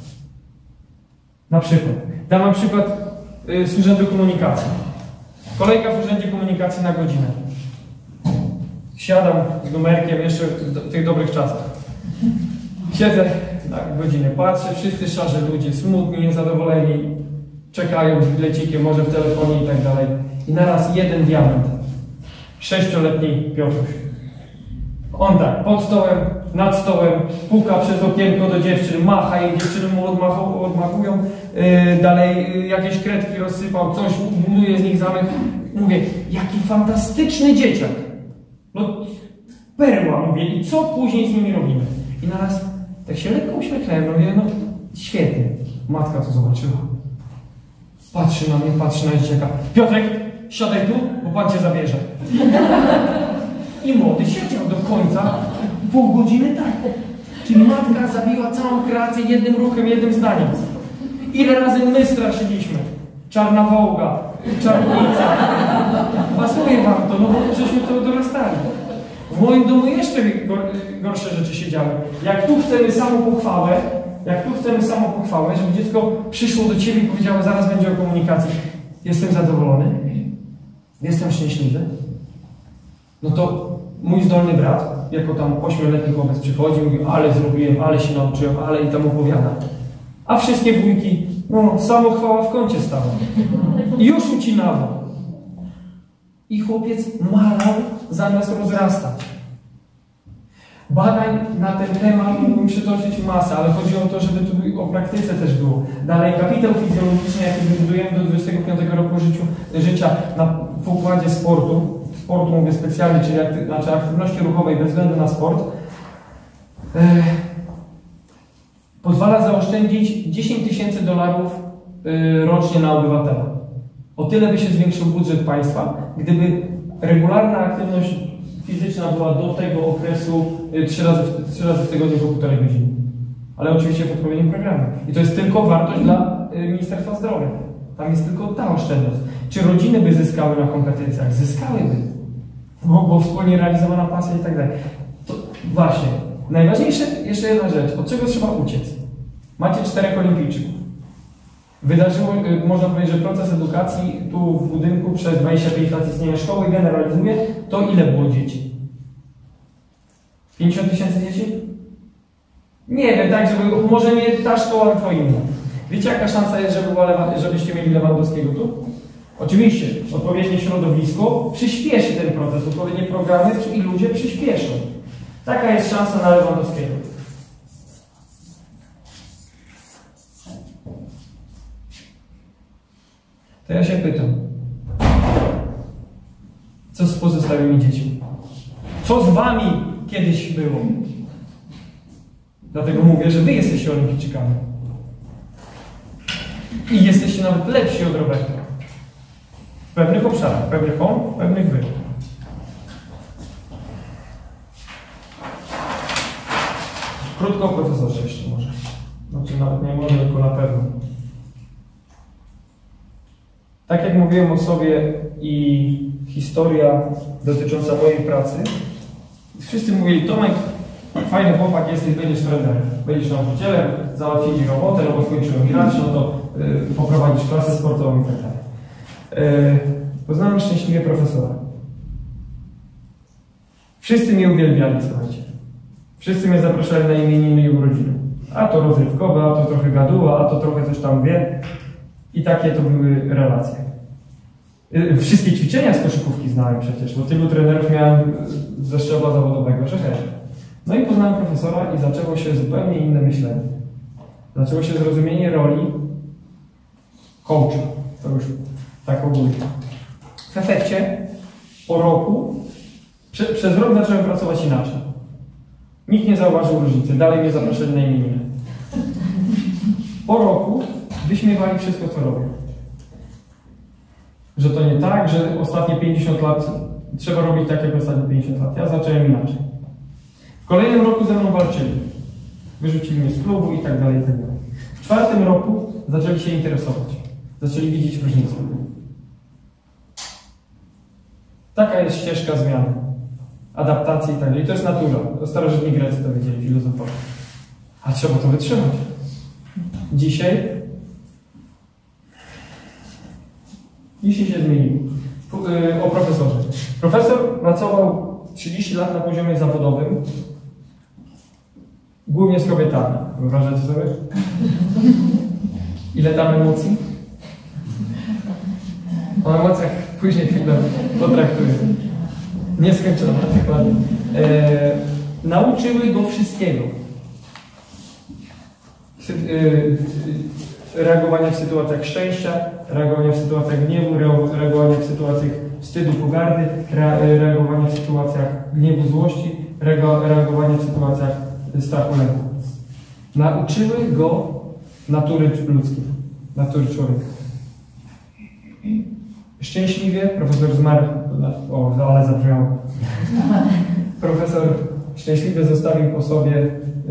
A: Na przykład. Dam wam przykład z Urzędu Komunikacji. Kolejka w Urzędzie Komunikacji na godzinę. Siadam z numerkiem jeszcze w tych dobrych czasach. Siedzę na godzinę, patrzę, wszyscy szarzy ludzie, smutni, niezadowoleni, czekają z bilecikiem, może w telefonie i tak dalej. I naraz jeden diament. 6-letni Piotruś. On tak, pod stołem, nad stołem, puka przez okienko do dziewczyn, macha jej, dziewczyny mu odmachują, dalej jakieś kredki rozsypał, coś, buduje z nich zamek. Mówię, jaki fantastyczny dzieciak. No, perła, mówię, i co później z nimi robimy? I naraz tak się lekko uśmiechnąłem, mówię, no świetnie. Matka to zobaczyła. Patrzy na mnie, patrzy na dzieciaka. Piotrek, siadaj tu, bo pan cię zabierze. I młody siedział do końca, pół godziny tak, Czyli matka zabiła całą kreację jednym ruchem, jednym zdaniem. Ile razy my straszyliśmy? Czarna wołga, czarownica. Pasuje wam to, no bo żeśmy to dorastali. W moim domu jeszcze gorsze rzeczy się działy. Jak tu chcemy samą pochwałę, żeby dziecko przyszło do ciebie i powiedziało, zaraz będzie o komunikacji. Jestem zadowolony, jestem szczęśliwy. No to mój zdolny brat, jako tam 8-letni chłopiec przychodzi i mówi, ale zrobiłem, ale się nauczyłem, ale i tam opowiada. A wszystkie wujki, no samochwała w kącie stała. I już ucinało. I chłopiec malał zamiast rozrastać. Badań na ten temat mógłbym przytoczyć masę, ale chodzi o to, żeby tu o praktyce też było. Dalej, kapitał fizjologiczny, jaki wybudujemy do 25 roku życia w układzie sportu mówię specjalnie, czyli aktywności ruchowej bez względu na sport, pozwala zaoszczędzić $10 000 rocznie na obywatela. O tyle by się zwiększył budżet państwa, gdyby regularna aktywność fizyczna była do tego okresu 3 razy w tygodniu po 1,5 godziny. Ale oczywiście w odpowiednim programie. I to jest tylko wartość dla Ministerstwa Zdrowia. Tam jest tylko ta oszczędność. Czy rodziny by zyskały na kompetencjach? Zyskałyby. Bo wspólnie realizowana pasja i tak dalej. To właśnie. Najważniejsze, jeszcze jedna rzecz. Od czego trzeba uciec? Macie 4 olimpijczyków. Można powiedzieć, że proces edukacji tu w budynku przez 25 lat istnienia szkoły generalizuje. To ile było dzieci? 50 000 dzieci? Nie wiem, tak, żeby może nie ta szkoła, tylko inna. Wiecie, jaka szansa jest, żebyście mieli Lewandowskiego tu? Oczywiście, odpowiednie środowisko przyspieszy ten proces, odpowiednie programy i ludzie przyspieszą. Taka jest szansa na Lewandowskiego. To ja się pytam, co z pozostałymi dziećmi? Co z wami kiedyś było? Dlatego mówię, że wy jesteście olimpijczykami. I jesteście nawet lepsi od Roberta. W pewnych obszarach, w pewnych on, w pewnych wy. Krótko o profesorze jeszcze może. Znaczy nawet nie może, tylko na pewno. Tak jak mówiłem o sobie i historia dotycząca mojej pracy, wszyscy mówili, Tomek, fajny chłopak jesteś, będziesz trenerem, będziesz nauczycielem, załatwili robotę, no bo skończyłem grać, no to poprowadzisz klasę sportową i tak dalej. Poznałem szczęśliwie profesora. Wszyscy mnie uwielbiali, słuchajcie. Wszyscy mnie zapraszali na imieniny i urodziny. A to rozrywkowe, a to trochę gaduła, a to trochę coś tam wie. I takie to były relacje. Wszystkie ćwiczenia z koszykówki znałem przecież, bo tylu trenerów miałem ze szczebla zawodowego, że hej. No i poznałem profesora i zaczęło się zupełnie inne myślenie. Zaczęło się zrozumienie roli coacha. To już tak ogólnie. W efekcie po roku, przez rok zacząłem pracować inaczej. Nikt nie zauważył różnicy, dalej mnie zapraszali na imieniny. Po roku wyśmiewali wszystko, co robię. Że to nie tak, że ostatnie 50 lat trzeba robić tak, jak ostatnie 50 lat. Ja zacząłem inaczej. W kolejnym roku ze mną walczyli. Wyrzucili mnie z klubu i tak dalej, i tak dalej. W 4. roku zaczęli się interesować. Zaczęli widzieć różnicę. Taka jest ścieżka zmiany. Adaptacji i tak dalej. I to jest natura. Starożytni Grecy to wiedzieli, filozofowie. A trzeba to wytrzymać. Dzisiaj się zmieniło. O profesorze. Profesor pracował 30 lat na poziomie zawodowym, głównie z kobietami. Wyobrażacie sobie? Ile tam emocji? O emocjach później chwilę potraktuję. Nieskończone, dokładnie. Nauczyły go wszystkiego. Reagowania w sytuacjach szczęścia, reagowania w sytuacjach gniewu, reagowania w sytuacjach wstydu, pogardy, reagowania w sytuacjach gniewu, złości, reagowania w sytuacjach strachu, lęku. Nauczyły go natury ludzkiej, natury człowieka. Szczęśliwie profesor zmarł, ale zabrzmiało. Profesor szczęśliwy zostawił po sobie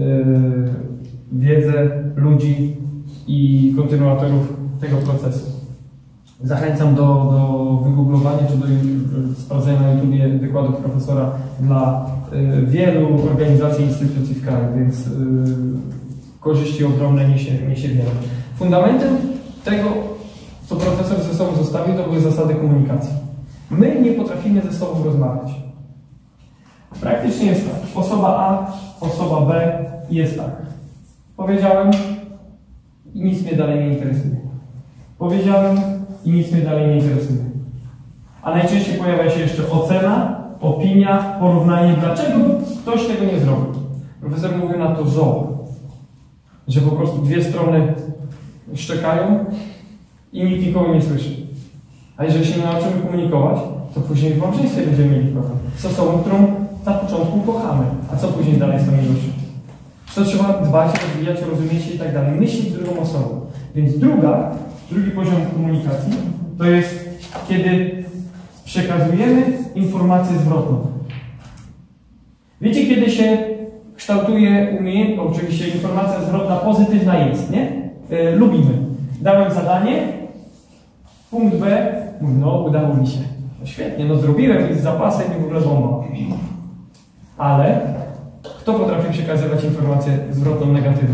A: wiedzę ludzi i kontynuatorów tego procesu. Zachęcam do wygooglowania czy do sprawdzenia na YouTubie wykładów profesora dla wielu organizacji i instytucji w kraju, więc korzyści ogromne niesie wiele. Fundamentem tego, co profesor ze sobą zostawił, to były zasady komunikacji. My nie potrafimy ze sobą rozmawiać. Praktycznie jest tak. Osoba A, osoba B i jest tak. Powiedziałem i nic mnie dalej nie interesuje. Powiedziałem i nic mnie dalej nie interesuje. A najczęściej pojawia się jeszcze ocena, opinia, porównanie, dlaczego ktoś tego nie zrobił. Profesor mówił na to zoo, że po prostu dwie strony szczekają i nikt nikogo nie słyszy. A jeżeli się nie nauczymy komunikować, to później w małżeństwie będziemy mieli problem z osobą, którą na początku kochamy. A co później dalej z tą miłością? To trzeba dbać, rozwijać, rozumieć się i tak dalej. Myśleć drugą osobą. Więc drugi poziom komunikacji to jest, kiedy przekazujemy informację zwrotną. Wiecie, kiedy się kształtuje umiejętność, oczywiście informacja zwrotna pozytywna jest, nie? Lubimy. Dałem zadanie, punkt B, mówi, no udało mi się. No świetnie, no zrobiłem i z zapasem i w ogóle bomba. Ale kto potrafi przekazywać informację zwrotną negatywną?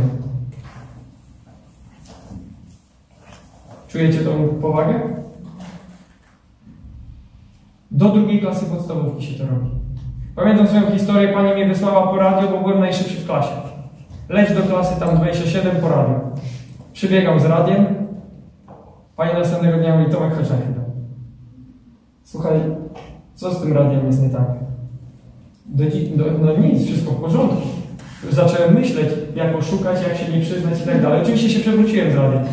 A: Czujecie tą powagę? Do 2. klasy podstawówki się to robi. Pamiętam swoją historię, pani mnie wysłała po radio, bo byłem najszybszy w klasie. Leć do klasy, tam 27 po radio. Przybiegam z radiem. Pani następnego dnia mówi, Tomek, chodź na chwilę. Słuchaj, co z tym radiem jest nie tak? No nic, wszystko w porządku. Zacząłem myśleć, jak oszukać, jak się nie przyznać i tak dalej. Oczywiście się przewróciłem z radiem.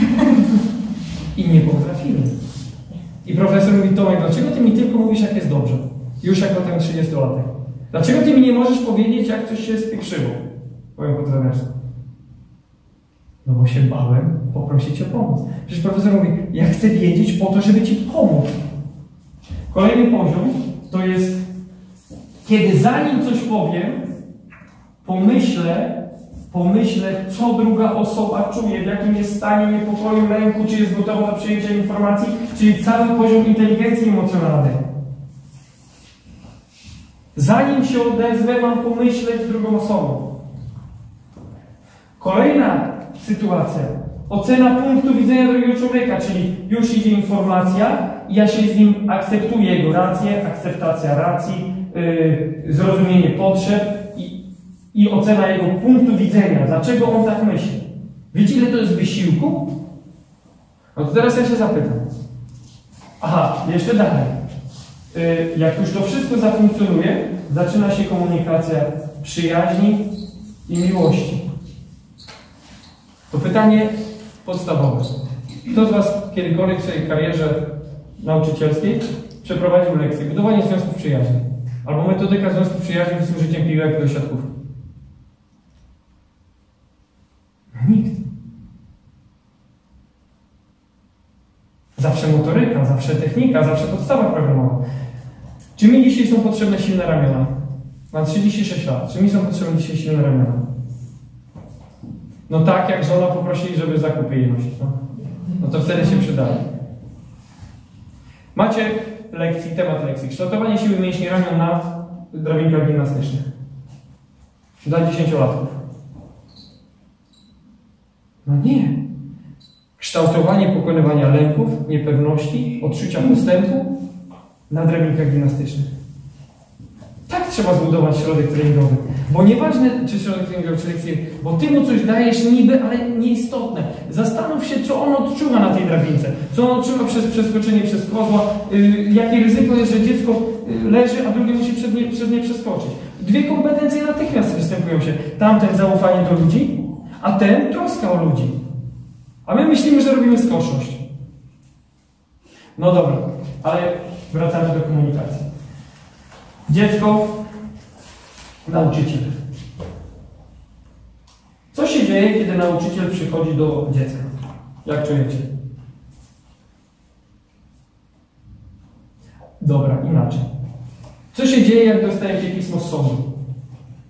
A: I nie potrafiłem. I profesor mówi, Tomek, dlaczego ty mi tylko mówisz, jak jest dobrze? Już jako ten 30-latek. Dlaczego ty mi nie możesz powiedzieć, jak coś się spieprzyło? Powiem po trenersku. No bo się bałem poprosić o pomoc. Przecież profesor mówi, ja chcę wiedzieć po to, żeby ci pomóc. Kolejny poziom to jest, kiedy zanim coś powiem, pomyślę, co druga osoba czuje, w jakim jest stanie niepokoju, lęku, czy jest gotowa do przyjęcia informacji, czyli cały poziom inteligencji emocjonalnej. Zanim się odezwę, mam pomyśleć drugą osobą. Kolejna sytuacja. Ocena punktu widzenia drugiego człowieka, czyli już idzie informacja i ja się z nim akceptuję jego rację, akceptacja racji, zrozumienie potrzeb i ocena jego punktu widzenia. Dlaczego on tak myśli? Wiecie, ile to jest wysiłku? No to teraz ja się zapytam. Aha, jeszcze dalej. Jak już to wszystko zafunkcjonuje, zaczyna się komunikacja przyjaźni i miłości. To pytanie podstawowe. Kto z Was kiedykolwiek w swojej karierze nauczycielskiej przeprowadził lekcję budowanie związków przyjaźni? Albo metodyka związków przyjaźni z użyciem piłek do siatkówki? Nikt. Zawsze motoryka, zawsze technika, zawsze podstawa programowa. Czy mi dzisiaj są potrzebne silne ramiona? Mam 36 lat. Czy mi są potrzebne dzisiaj silne ramiona? No tak, jak żona poprosi, żeby zakupy jej nosić. No to wtedy się przydaje. Macie temat lekcji. Kształtowanie siły mięśni ramion na drabinkach gimnastycznych. Dla 10-latków. No nie. Kształtowanie pokonywania lęków, niepewności, odczucia postępu na drabinkach gimnastycznych. Tak trzeba zbudować środek treningowy. Bo nieważne, czy środek treningowy, czy lekcje, bo ty mu coś dajesz niby, ale nieistotne. Zastanów się, co on odczuwa na tej drabince. Co on odczuwa przez przeskoczenie przez kozła. Jakie ryzyko jest, że dziecko leży, a drugie musi przez nie przeskoczyć. Dwie kompetencje natychmiast występują się. Tamten zaufanie do ludzi, a ten troska o ludzi. A my myślimy, że robimy skoczność. No dobra, ale wracamy do komunikacji. Dziecko, nauczyciel. Co się dzieje, kiedy nauczyciel przychodzi do dziecka? Jak czujecie? Dobra, inaczej. Co się dzieje, jak dostajecie pismo z sądu?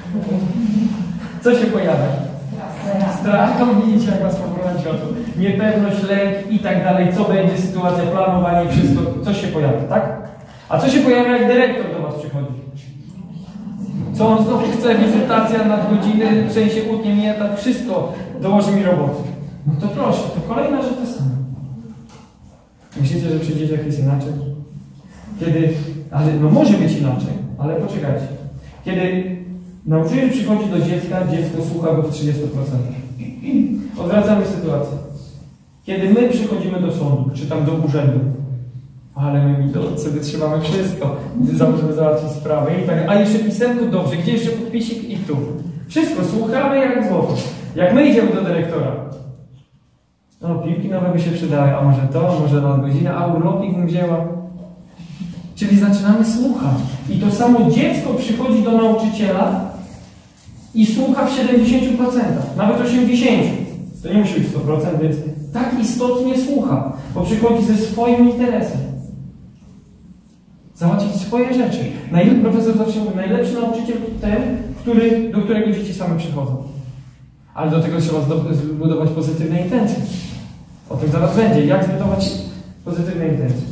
A: Co się pojawia? Strach. To widzicie, jak was poprowadzi o to. Niepewność, lęk i tak dalej. Co będzie, sytuacja, planowanie, wszystko. Co się pojawia, tak? A co się pojawia, jak dyrektor do was przychodzi? Co on znowu chce? Wizytacja, nadgodziny, w sensie utnie mnie, tak wszystko dołoży mi roboty. No to proszę, to kolejna rzecz to samo. Myślicie, że przy dzieciach jest inaczej? Ale no może być inaczej, ale poczekajcie. Kiedy nauczyciel przychodzi do dziecka, dziecko słucha go w 30%. Odwracamy sytuację. Kiedy my przychodzimy do sądu, czy tam do urzędu, ale my sobie trzymamy wszystko, możemy załatwić sprawę i tak. A jeszcze pisemku dobrze, gdzie jeszcze podpisik i tu. Wszystko słuchamy jak złoto. Jak my idziemy do dyrektora, no piłki nowe by się przydały, a może to, a może nadgodzina, a urlopik bym wzięła. Czyli zaczynamy słuchać. I to samo dziecko przychodzi do nauczyciela i słucha w 70%, nawet 80%. To nie musi być 100%, więc tak istotnie słucha, bo przychodzi ze swoim interesem. Załatwić swoje rzeczy. Profesor zawsze mówi, najlepszy nauczyciel to ten, do którego dzieci same przychodzą. Ale do tego trzeba zbudować pozytywne intencje. O tym zaraz będzie. Jak zbudować pozytywne intencje?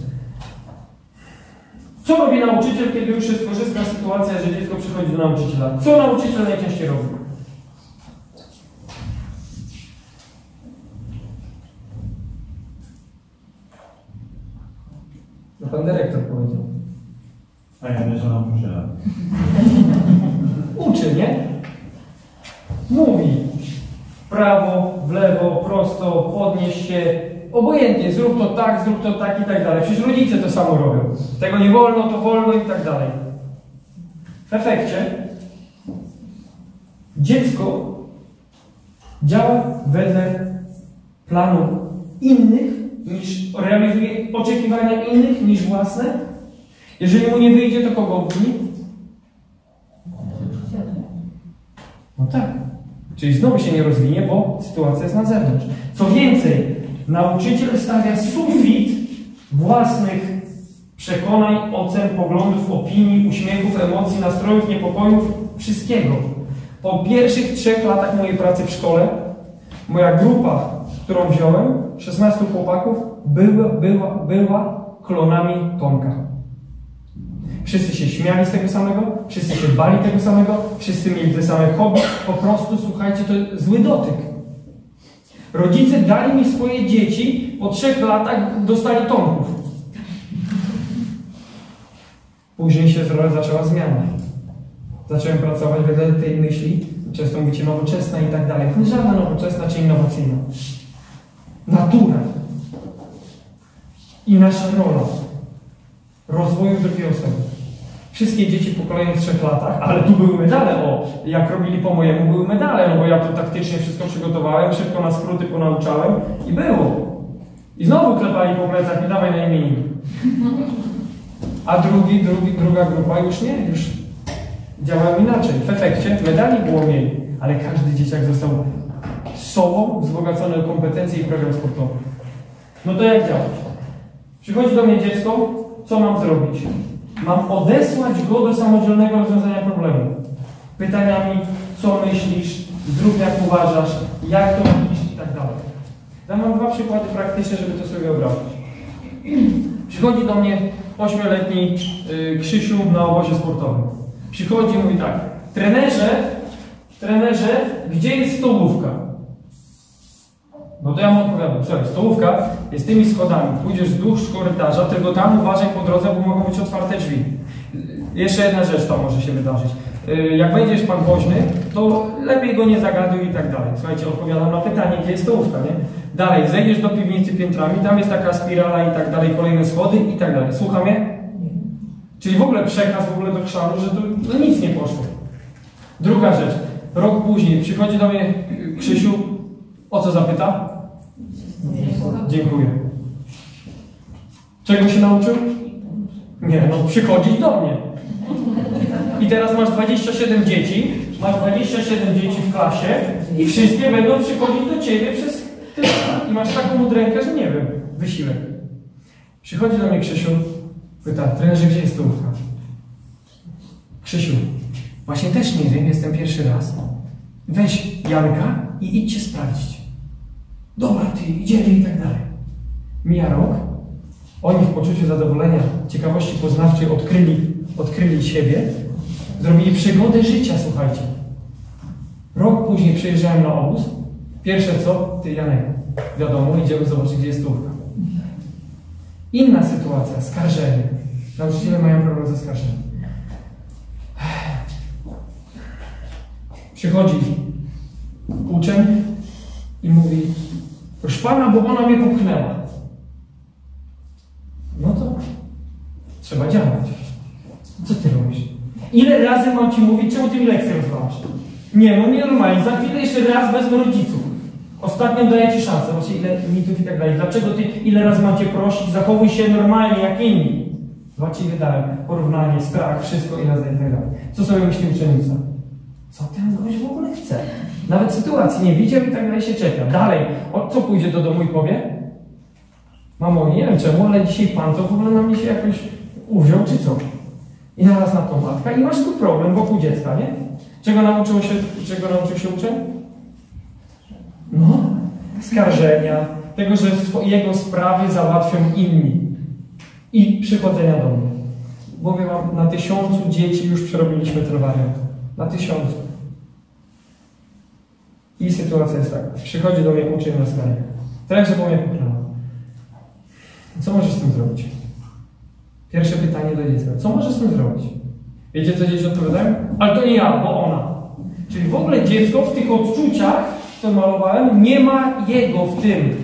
A: Co robi nauczyciel, kiedy już jest korzystna sytuacja, że dziecko przychodzi do nauczyciela? Co nauczyciel najczęściej robi? No pan dyrektor powiedział.
B: A ja nie znam nauczyciela.
A: Uczy, nie? Mówi w prawo, w lewo, prosto, podnieś się, obojętnie, zrób to tak i tak dalej. Przecież rodzice to samo robią. Tego nie wolno, to wolno i tak dalej. W efekcie dziecko działa wedle planu innych, realizuje oczekiwania innych niż własne. Jeżeli mu nie wyjdzie, to kogo obwini? No tak. Czyli znowu się nie rozwinie, bo sytuacja jest na zewnątrz. Co więcej, nauczyciel stawia sufit własnych przekonań, ocen, poglądów, opinii, uśmiechów, emocji, nastrojów, niepokojów, wszystkiego. Po pierwszych 3 latach mojej pracy w szkole, moja grupa, którą wziąłem, 16 chłopaków, była klonami Tomka. Wszyscy się śmiali z tego samego, wszyscy się bali tego samego, wszyscy mieli te same hobby. Po prostu, słuchajcie, to zły dotyk. Rodzice dali mi swoje dzieci, po 3 latach dostali Tomków. Później się zaczęła zmiana. Zacząłem pracować wedle tej myśli, często mówicie nowoczesna i tak dalej. To nie żadna nowoczesna czy innowacyjna. Natura. I nasza rola rozwoju drugiej osoby. Wszystkie dzieci po kolejnych 3 latach, ale tu były medale, jak robili po mojemu, były medale, no bo ja to taktycznie wszystko przygotowałem, szybko na skróty ponauczałem i było. I znowu klepali po plecach i dawaj na imieniny. A druga grupa już nie, już działają inaczej. W efekcie medali było mniej, ale każdy dzieciak został sobą wzbogacony o kompetencje i program sportowy. No to jak działać? Przychodzi do mnie dziecko, co mam zrobić? Mam odesłać go do samodzielnego rozwiązania problemu. Pytaniami, co myślisz, zrób jak uważasz, jak to robisz i tak dalej. Dam wam 2 przykłady praktyczne, żeby to sobie wyobrazić. Przychodzi do mnie 8-letni Krzysiu na obozie sportowym. Przychodzi i mówi tak, trenerze, gdzie jest stołówka? No to ja mu odpowiadam, słuchaj, stołówka jest tymi schodami, pójdziesz wzdłuż korytarza, tylko tam uważaj po drodze, bo mogą być otwarte drzwi. Jeszcze jedna rzecz tam może się wydarzyć. Jak będziesz pan woźny, to lepiej go nie zagaduj i tak dalej. Słuchajcie, odpowiadam na pytanie, gdzie jest stołówka, nie? Dalej, zejdziesz do piwnicy piętrami, tam jest taka spirala i tak dalej, kolejne schody i tak dalej. Słucham je? Czyli w ogóle przekaz do chrzanu, że tu nic nie poszło. Druga rzecz. Rok później przychodzi do mnie Krzysiu, o co zapyta? Dziękuję. Czego się nauczył? Nie, no przychodzić do mnie. I teraz masz 27 dzieci, w klasie i wszystkie będą przychodzić do ciebie przez tyle lat. I masz taką udrękę, że nie wiem, wysiłek. Przychodzi do mnie Krzysiu, pyta, trenerze, gdzie jest stołówka? Krzysiu, Właśnie też nie wiem, jestem pierwszy raz. Weź Janka i idźcie sprawdzić. Dobra, ty, idziemy i tak dalej. Mija rok. Oni w poczuciu zadowolenia, ciekawości poznawczej odkryli siebie. Zrobili przygodę życia, słuchajcie. Rok później przyjeżdżałem na obóz. Pierwsze co? Ty, Janek, wiadomo, idziemy zobaczyć, gdzie jest stówka. Inna sytuacja, skarżenie. Nauczyciele mają problem ze skarżeniem. Przychodzi uczeń i mówi: proszę pana, bo ona mnie popchnęła. No to trzeba działać. Co ty robisz? Ile razy mam ci mówić, czemu ty mi lekcję rozwalasz? Nie, no nienormalnie. Za chwilę jeszcze raz wezmę rodziców. Ostatnio daję ci szansę. Właśnie ile mitów i tak dalej. Dlaczego ty ile razy mam cię prosić? Zachowuj się normalnie jak inni. Zobaczcie, ile dałem. Porównanie, strach, wszystko i jazda i tak dalej. Co sobie myśli uczennica? Co ten gość w ogóle chce? Nawet sytuacji nie widział i tak dalej się czeka. Dalej, co pójdzie do domu i powie? Mamo, nie wiem czemu, ale dzisiaj pan to w ogóle na mnie się jakoś uwziął, czy co? I naraz na to matka i masz tu problem wokół dziecka, nie? Czego nauczył się uczeń? No, skarżenia, tego, że jego sprawy załatwią inni. I przychodzenia do mnie. Mówię wam, na 1000 dzieci już przerobiliśmy ten wariant. Na 1000. I sytuacja jest taka. Przychodzi do mnie uczeń na skargę. Tak, że po mnie pochnęła. Co możesz z tym zrobić? Pierwsze pytanie do dziecka. Co możesz z tym zrobić? Wiecie, co dzieci odpowiadają? Ale to nie ja, bo ona. Czyli w ogóle dziecko w tych odczuciach, co malowałem, nie ma jego w tym.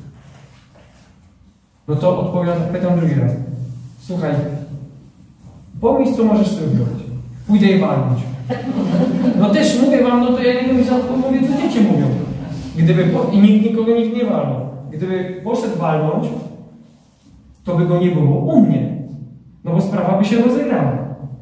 A: No to odpowiadam, pytam drugi raz. Słuchaj, pomyśl, co możesz z tym zrobić. Pójdę je walnąć. No też mówię wam, no to ja nie wiem, mówię, co dzieci mówią. I nikogo nikt nie walnął. Gdyby poszedł walnąć, to by go nie było u mnie. No bo sprawa by się rozegrała.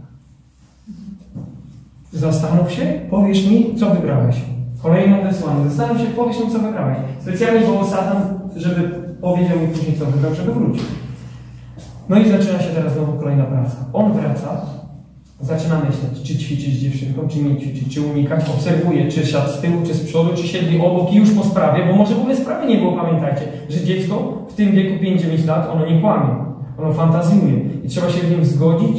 A: Zastanów się, powiesz mi, co wybrałeś. Kolejne odesłanie. Zastanów się, powiesz mi, co wybrałeś. Specjalnie było Satan, żeby powiedział mi później, co wybrał, żeby wrócił. No i zaczyna się teraz znowu kolejna praca. On wraca, zaczyna myśleć, czy ćwiczyć z dziewczynką, czy nie ćwiczyć, czy unikać. Obserwuje, czy siadł z tyłu, czy z przodu, czy siedli obok i już po sprawie, bo może w ogóle sprawy nie było, pamiętajcie, że dziecko w tym wieku 5-9 lat, ono nie kłamie, ono fantazjuje. I trzeba się w nim zgodzić,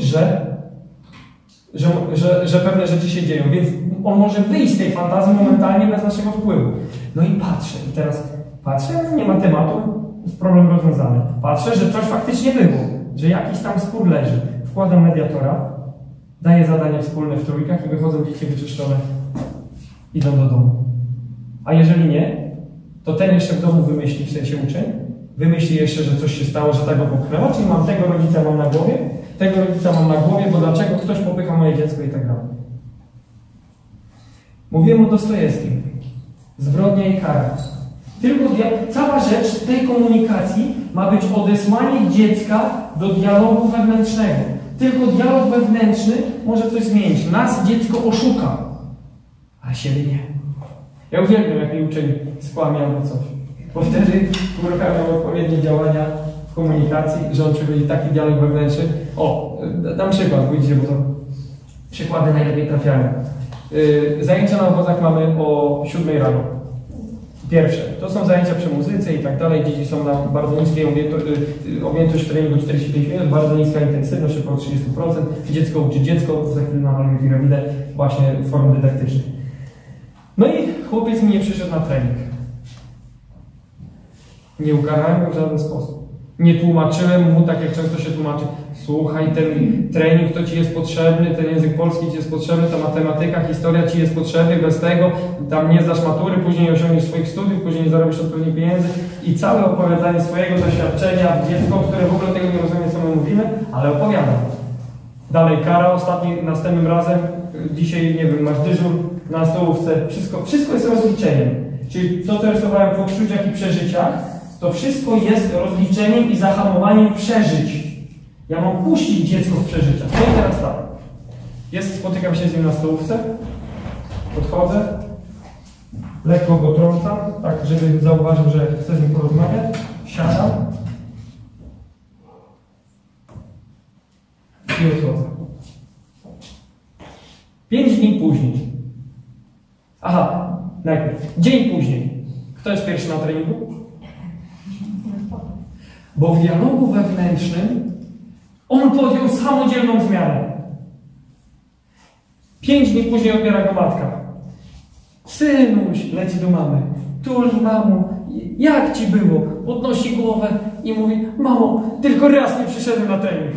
A: że pewne rzeczy się dzieją, więc on może wyjść z tej fantazji momentalnie bez naszego wpływu. No i patrzę, i teraz patrzę, nie ma tematu, jest problem rozwiązany. Patrzę, że coś faktycznie było, że jakiś tam spór leży. Wkładam mediatora, daję zadanie wspólne w trójkach i wychodzą dzieci wyczyszczone, idą do domu. A jeżeli nie, to ten jeszcze w domu wymyśli, w sensie uczeń, wymyśli jeszcze, że coś się stało, że tak go popchnęła, czyli mam tego rodzica mam na głowie, tego rodzica mam na głowie, bo dlaczego ktoś popycha moje dziecko i tak dalej. Mówiłem o Dostojewskim. Zbrodnia i kara. Tylko cała rzecz tej komunikacji ma być odesłanie dziecka do dialogu wewnętrznego. Tylko dialog wewnętrzny może coś zmienić. Nas dziecko oszuka, a siebie nie. Ja uwielbiam, jak mi uczeń skłamie albo coś. Bo wtedy uruchamiam odpowiednie działania w komunikacji, że on przeprowadzi taki dialog wewnętrzny. O, dam przykład, widzicie, bo to przykłady najlepiej trafiają. Zajęcia na obozach mamy o 7 rano. Pierwsze, to są zajęcia przy muzyce i tak dalej. Dzieci są na bardzo niskiej objętość treningu 45 minut, bardzo niska intensywność, około 30%. Dziecko uczy dziecko, za chwilę namaluję piramidę właśnie form dydaktycznych. No i chłopiec mi nie przyszedł na trening. Nie ukarałem go w żaden sposób. Nie tłumaczyłem mu, tak jak często się tłumaczy, słuchaj, ten trening to ci jest potrzebny, ten język polski ci jest potrzebny, ta matematyka, historia ci jest potrzebny, bez tego tam nie zdasz matury, później nie osiągniesz swoich studiów, później nie zarobisz odpowiednich pieniędzy i całe opowiadanie swojego doświadczenia w dziecko, które w ogóle tego nie rozumie, co my mówimy, ale opowiadam. Dalej kara, następnym razem, dzisiaj, nie wiem, masz dyżur na stołówce, wszystko jest rozliczeniem. Czyli to, co rysowałem w odczuciach i przeżyciach, to wszystko jest rozliczeniem i zahamowaniem przeżyć. Ja mam puścić dziecko w przeżyciach. No i teraz tak. Spotykam się z nim na stołówce, podchodzę, lekko go trącam, tak, żeby zauważył, że chcę z nim porozmawiać. Siadam i odchodzę. 5 dni później. Aha, najpierw. Dzień później. Kto jest pierwszy na treningu? Bo w dialogu wewnętrznym on podjął samodzielną zmianę. 5 dni później odbiera go matka. Synuś, leci do mamy. Tuż, mamo, jak ci było? Podnosi głowę i mówi: mamo, tylko raz nie przyszedłem na trening.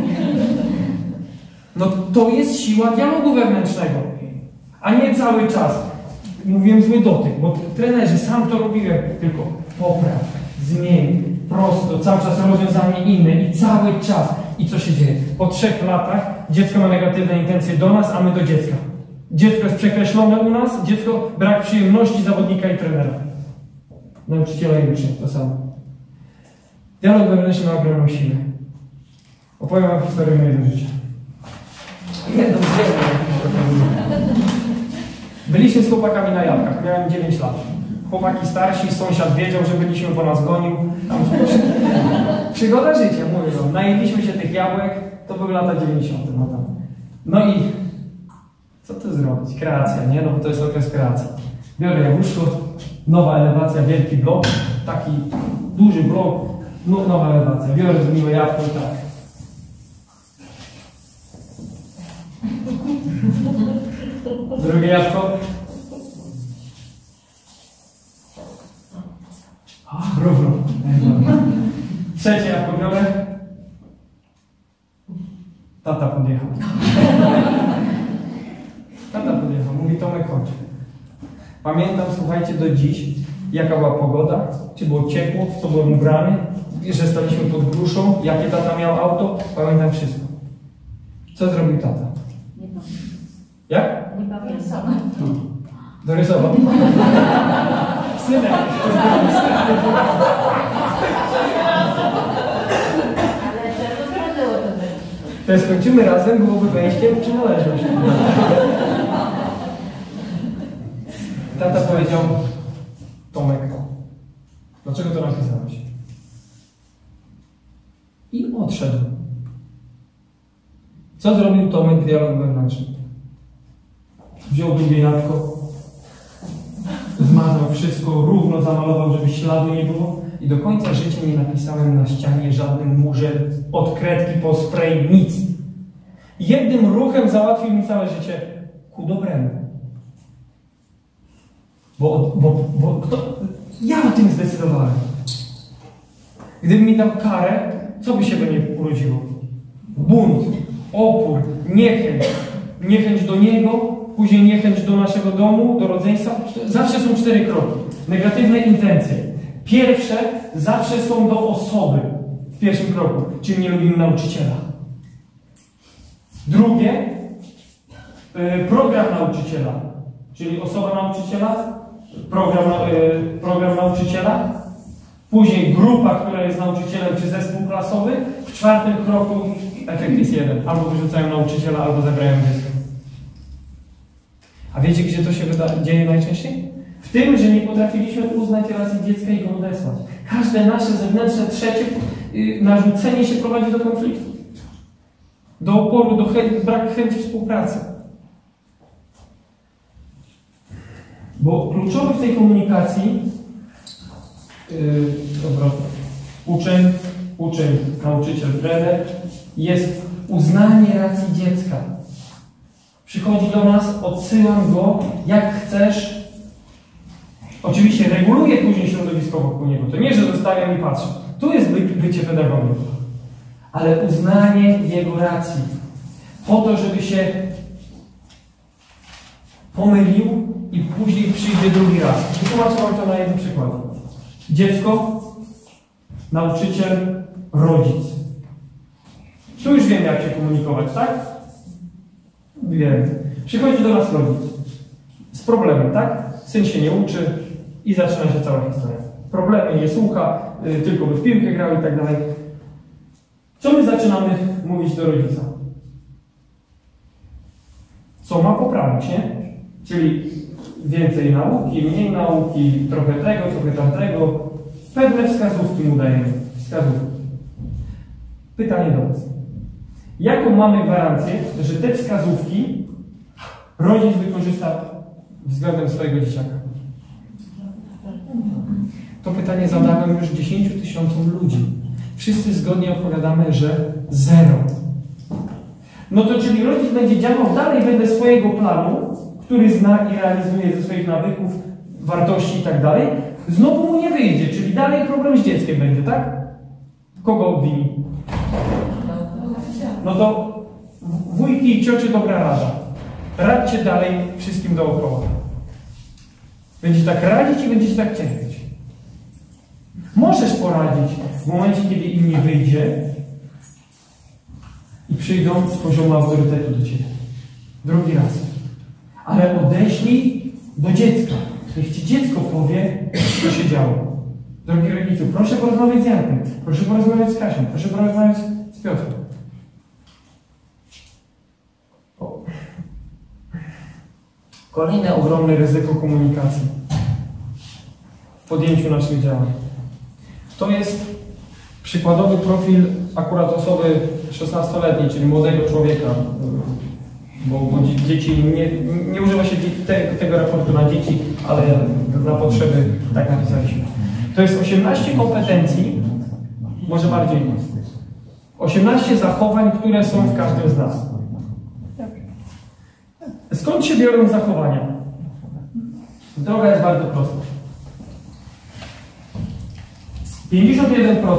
A: No to jest siła dialogu wewnętrznego, a nie cały czas. Mówiłem zły dotyk, bo trenerzy, sam to robiłem, tylko popraw, zmień, prosto, cały czas rozwiązanie inne i cały czas. I co się dzieje? Po 3 latach dziecko ma negatywne intencje do nas, a my do dziecka. Dziecko jest przekreślone u nas, dziecko brak przyjemności zawodnika i trenera. Nauczyciela i ucznia, to samo. Dialog wewnętrzny ma ogromną siłę. Opowiem wam historię mojego życia. Jedną z wielu. Byliśmy z chłopakami na jabłkach. Miałem 9 lat. Chłopaki starsi, sąsiad wiedział, że byliśmy, bo nas gonił. Tam przygoda życia, mówię wam. Najedliśmy się tych jabłek, to były lata 90. No i co tu zrobić? Kreacja, nie? No bo to jest okres kreacji. Biorę jabłuszko, nowa elewacja, wielki blok, taki duży blok, no, nowa elewacja. Biorę zmiłe jabłko i tak. Drugie jabłko. Równo. Trzecie jabłko biorę. Tata podjechał. Tata podjechał. Mówi: Tomek, chodź. Pamiętam, słuchajcie, do dziś, jaka była pogoda, czy było ciepło, w co byłem ubrany, że staliśmy pod gruszą, jakie tata miał auto. Pamiętam wszystko. Co zrobił tata?
C: Nie pamiętam.
A: Jak?
C: Nie pamiętam.
A: Dorysował. Synek.
C: Ale to było to być.
A: To skończymy razem, byłoby wejście w przynależność. Tata powiedział: Tomek, dlaczego to napisałeś? I odszedł. Co zrobił Tomek w dialogu wewnętrznym? Wziął drugie jabłko, zmazał wszystko, równo zamalował, żeby śladu nie było, i do końca życia nie napisałem na ścianie, żadnym murze, od kredki po spray, nic. Jednym ruchem załatwił mi całe życie ku dobremu. Bo kto? Ja o tym zdecydowałem. Gdybym mi dał karę, co by się we mnie urodziło? Bunt, opór, niechęć. Niechęć do niego, później niechęć do naszego domu, do rodzeństwa. Zawsze są 4 kroki. Negatywne intencje. Pierwsze zawsze są do osoby w pierwszym kroku, czyli nie lubimy nauczyciela. Drugie, program nauczyciela, czyli osoba nauczyciela, program nauczyciela, później grupa, która jest nauczycielem, czy zespół klasowy. W 4. kroku efekt jest 1. Albo wyrzucają nauczyciela, albo zabrają dziecko. A wiecie, gdzie to się dzieje najczęściej? W tym, że nie potrafiliśmy uznać racji dziecka i go odesłać. Każde nasze zewnętrzne, trzecie narzucenie się prowadzi do konfliktu. Do oporu, do brak chęci współpracy. Bo kluczowy w tej komunikacji uczeń, nauczyciel, trener, jest uznanie racji dziecka. Przychodzi do nas, odsyłam go, jak chcesz. Oczywiście reguluję później środowisko wokół niego. To nie, że zostawiam i patrzę. Tu jest bycie pedagogiem. Ale uznanie jego racji. Po to, żeby się pomylił i później przyjdzie drugi raz. Wytłumaczę wam to na jednym przykładzie. Dziecko, nauczyciel, rodzic. Tu już wiem, jak się komunikować, tak? Wiem. Przychodzi do nas rodzic z problemem, tak? Syn się nie uczy i zaczyna się cała historia. Problemy, nie słucha, tylko by w piłkę grał i tak dalej. Co my zaczynamy mówić do rodzica? Co ma poprawić, nie? Czyli więcej nauki, mniej nauki, trochę tego, trochę tamtego. Pewne wskazówki mu dajemy. Wskazówki. Pytanie do Was. Jaką mamy gwarancję, że te wskazówki rodzic wykorzysta względem swojego dzieciaka? To pytanie zadałem już 10 000 ludzi. Wszyscy zgodnie odpowiadamy, że 0. No to czyli rodzic będzie działał dalej wedle swojego planu, który zna i realizuje ze swoich nawyków, wartości i tak dalej. Znowu mu nie wyjdzie, czyli dalej problem z dzieckiem będzie, tak? Kogo obwini? No to wujki i ciocie dobra rada. Radźcie dalej wszystkim dookoła. Będziecie tak radzić i będziecie tak cierpieć. Możesz poradzić w momencie, kiedy im nie wyjdzie i przyjdą z poziomu autorytetu do ciebie. Drugi raz. Ale odeślij do dziecka. Niech ci dziecko powie, co się działo. Drogi rodzicu, proszę porozmawiać z Jankiem, proszę porozmawiać z Kasią, proszę porozmawiać z Piotrem. Kolejne ogromne ryzyko komunikacji w podjęciu naszych działań. To jest przykładowy profil akurat osoby 16-letniej, czyli młodego człowieka, bo dzieci, nie używa się tego raportu na dzieci, ale na potrzeby tak napisaliśmy. To jest 18 kompetencji, może bardziej 18 zachowań, które są w każdym z nas. Skąd się biorą zachowania? Droga jest bardzo prosta. 51%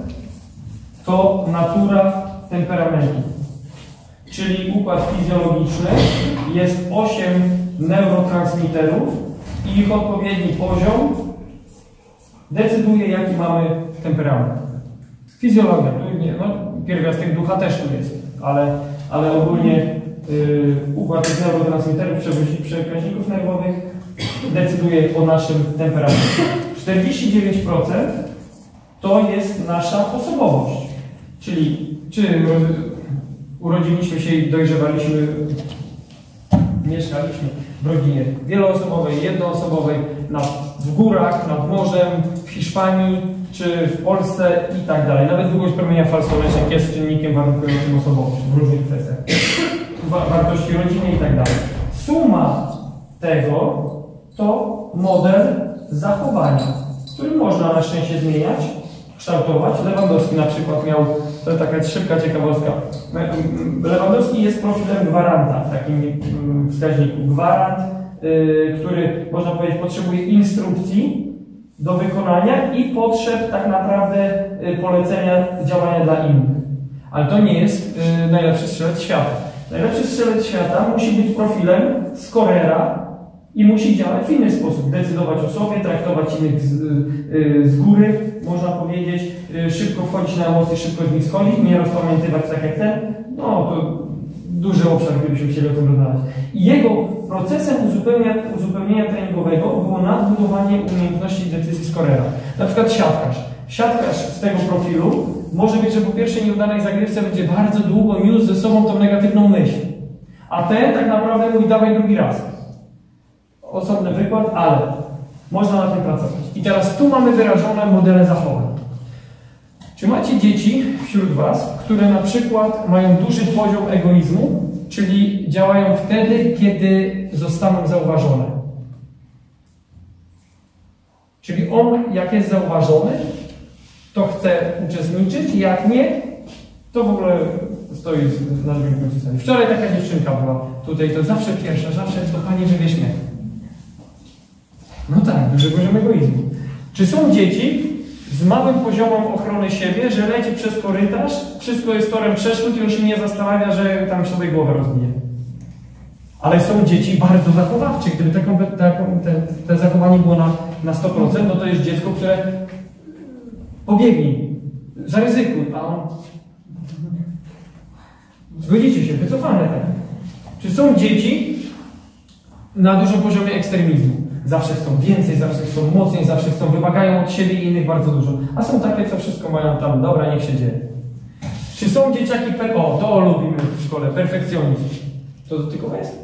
A: to natura temperamentu, czyli układ fizjologiczny, jest 8 neurotransmiterów i ich odpowiedni poziom decyduje, jaki mamy temperament. Fizjologia, pierwiastek ducha też tu jest, ale ogólnie układ tych neurotransmiterów, przekaźników nerwowych decyduje o naszym temperamencie. 49% to jest nasza osobowość, czyli czy urodziliśmy się i dojrzewaliśmy, mieszkaliśmy w rodzinie wieloosobowej, jednoosobowej, w górach, nad morzem, w Hiszpanii, czy w Polsce i tak dalej. Nawet długość promienia falsoneczek jest czynnikiem warunkującym osobowość w różnych kwestiach. Wartości rodziny i tak dalej. Suma tego to model zachowania, który można na szczęście zmieniać, kształtować. Lewandowski na przykład miał, to taka szybka ciekawostka, Lewandowski jest profilem gwaranta w takim wskaźniku. Gwarant, który, można powiedzieć, potrzebuje instrukcji do wykonania i potrzeb tak naprawdę polecenia działania dla innych. Ale to nie jest najlepszy strzelec świata. Najlepszy strzelec świata musi być profilem skorera i musi działać w inny sposób. Decydować o sobie, traktować innych z góry, można powiedzieć, szybko wchodzić na emocje, szybko z nich schodzić, nie rozpamiętywać tak jak ten. No to duży obszar, gdybyśmy chcieli o tym rozmawiać. I jego procesem uzupełnienia treningowego było nadbudowanie umiejętności decyzji skorera. Na przykład siatkarz. Siatkarz z tego profilu może być, że po pierwszej nieudanej zagrywce będzie bardzo długo niósł ze sobą tą negatywną myśl. A ten tak naprawdę mówi, dawaj drugi raz. Osobny wykład, ale można na tym pracować. I teraz tu mamy wyrażone modele zachowań. Czy macie dzieci wśród Was, które na przykład mają duży poziom egoizmu, czyli działają wtedy, kiedy zostaną zauważone? Czyli on, jak jest zauważony, to chce uczestniczyć, jak nie, to w ogóle stoi na drugim końcu sali. Wczoraj taka dziewczynka była tutaj, to zawsze pierwsza, zawsze to pani żywie śmiech. No tak, duży poziom egoizmu. Czy są dzieci z małym poziomem ochrony siebie, że leci przez korytarz, wszystko jest torem przeszkód i on się nie zastanawia, że tam sobie głowę rozbije? Ale są dzieci bardzo zachowawcze. Gdyby te zachowanie było na 100%, no to jest dziecko, które pobiegnij, zaryzykuj, a on... Zgodzicie się, wycofane tak. Czy są dzieci na dużym poziomie ekstremizmu? Zawsze chcą więcej, zawsze chcą mocniej, zawsze chcą, wymagają od siebie i innych bardzo dużo. A są takie, co wszystko mają tam, dobra, niech się dzieje. Czy są dzieciaki, to lubimy w szkole, perfekcjonizm. To tylko jest?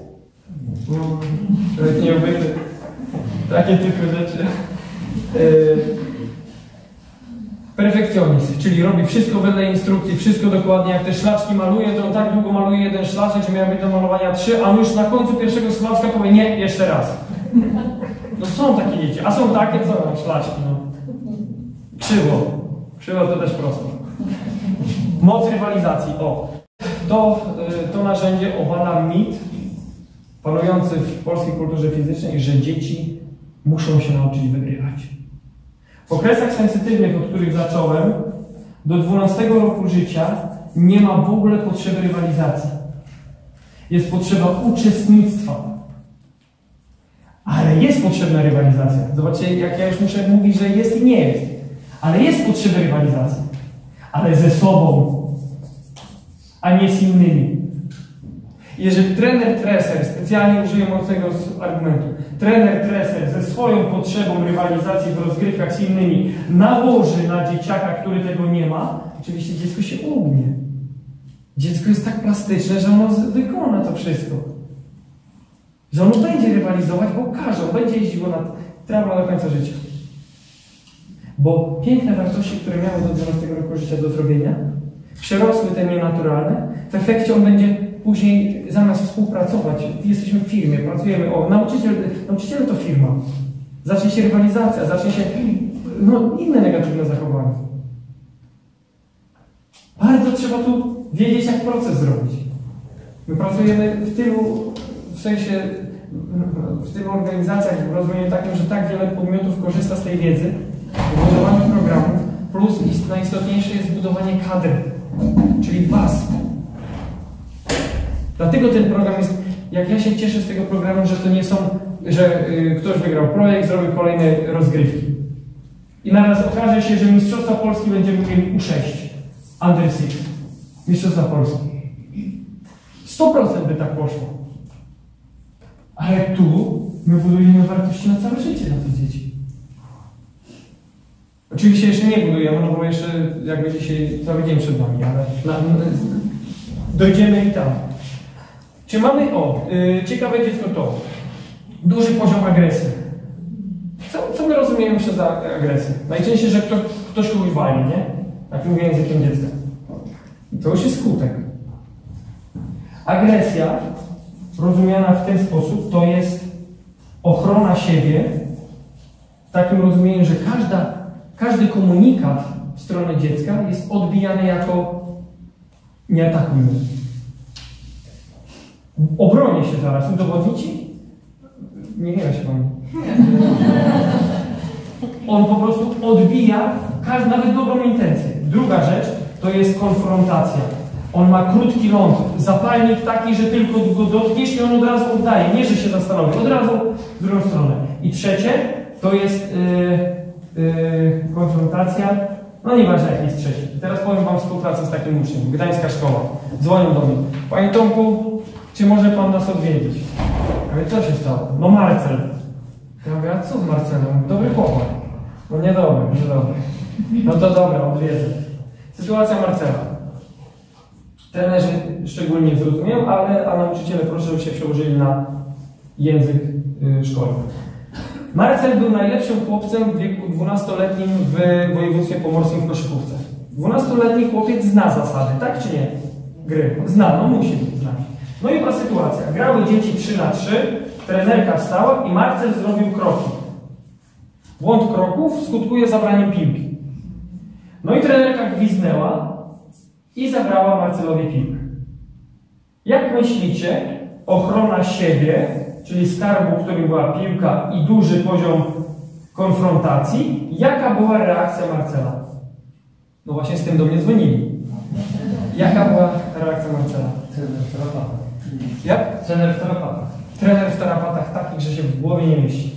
A: Nie obejrzę. Takie tylko rzeczy. Perfekcjonizm, czyli robi wszystko wedle instrukcji, wszystko dokładnie. Jak te szlaczki maluje, to on tak długo maluje jeden szlaczek, że miał być do malowania 3, a on już na końcu pierwszego szlaczka powie nie, jeszcze raz. No są takie dzieci, a są takie, co tam szlaczki, no. Krzywo. Krzywo to też prosto. Moc rywalizacji, o. To narzędzie obala mit panujący w polskiej kulturze fizycznej, że dzieci muszą się nauczyć wygrywać. W okresach sensytywnych, od których zacząłem, do 12 roku życia nie ma w ogóle potrzeby rywalizacji. Jest potrzeba uczestnictwa. Ale jest potrzebna rywalizacja. Zobaczcie, jak ja już muszę mówić, że jest i nie jest. Ale jest potrzeba rywalizacji. Ale ze sobą, a nie z innymi. Jeżeli trener-treser, specjalnie użyję mocnego argumentu, trener-treser ze swoją potrzebą rywalizacji w rozgrywkach z innymi nałoży na dzieciaka, który tego nie ma, oczywiście dziecko się ugnie. Dziecko jest tak plastyczne, że ono wykona to wszystko. Że ono będzie rywalizować, bo każe, on będzie jeździło na trawę do końca życia. Bo piękne wartości, które miały do 12 roku życia do zrobienia, przerosły te nienaturalne, w efekcie on będzie później zamiast współpracować, jesteśmy w firmie, pracujemy, nauczyciele to firma. Zacznie się rywalizacja, zacznie się inne negatywne zachowania. Bardzo trzeba tu wiedzieć, jak proces zrobić. My pracujemy w tylu organizacjach w rozumieniu takim, że tak wiele podmiotów korzysta z tej wiedzy, w budowaniu programów, plus najistotniejsze jest budowanie kadr, czyli was. Dlatego ten program jest, jak ja się cieszę z tego programu, że to nie są, że ktoś wygrał projekt, zrobił kolejne rozgrywki. I naraz okaże się, że Mistrzostwa Polski będziemy mieli U6, Under 6, Mistrzostwa Polski. 100% by tak poszło. Ale tu my budujemy wartości na całe życie na te dzieci. Oczywiście jeszcze nie budujemy, no bo jeszcze jakby dzisiaj cały dzień przed nami, ale dojdziemy i tam. Czy mamy, ciekawe dziecko to, duży poziom agresji. Co my rozumiemy przez agresję? Najczęściej, że ktoś kogoś wali, nie? Tak mówię językiem dziecka. To już jest skutek. Agresja, rozumiana w ten sposób, to jest ochrona siebie w takim rozumieniu, że każdy komunikat w stronę dziecka jest odbijany jako nie atakuj mnie. Obronię się zaraz. Udowodnić ci? Nie wiem się pan. On po prostu odbija nawet dobrą intencję. Druga rzecz to jest konfrontacja. On ma krótki ląd, zapalnik taki, że tylko go dotkniesz i on od razu oddaje. Nie, że się zastanowi. Od razu w drugą stronę. I trzecie to jest konfrontacja. No nieważne jaki jest trzeci. Teraz powiem wam współpracę z takim uczniem. Gdańska szkoła. Dzwonią do mnie. Panie Tomku, czy może pan nas odwiedzić? Ja mówię, co się stało? No Marcel. Ja mówię, a co z Marcelem? Dobry chłopak. No niedobry. No to dobra, odwiedzę. Sytuacja Marcela. Trenerzy szczególnie zrozumieją, a nauczyciele proszę, żeby się przełożyli na język szkolny. Marcel był najlepszym chłopcem w wieku 12-letnim w województwie pomorskim w koszykówce. 12-letni chłopiec zna zasady, tak czy nie? Gry. Zna, no musi znać. No i była sytuacja. Grały dzieci 3-3, trenerka wstała i Marcel zrobił kroki. Błąd kroków skutkuje zabraniem piłki. No i trenerka gwizdnęła i zabrała Marcelowi piłkę. Jak myślicie, ochrona siebie, czyli skarbu, w którym była piłka i duży poziom konfrontacji, jaka była reakcja Marcela? No właśnie z tym do mnie dzwonili. Jaka była reakcja Marcela?
B: Trener w tarapatach.
A: Jak?
B: Trener w tarapatach.
A: Trener w tarapatach takich, że się w głowie nie mieści.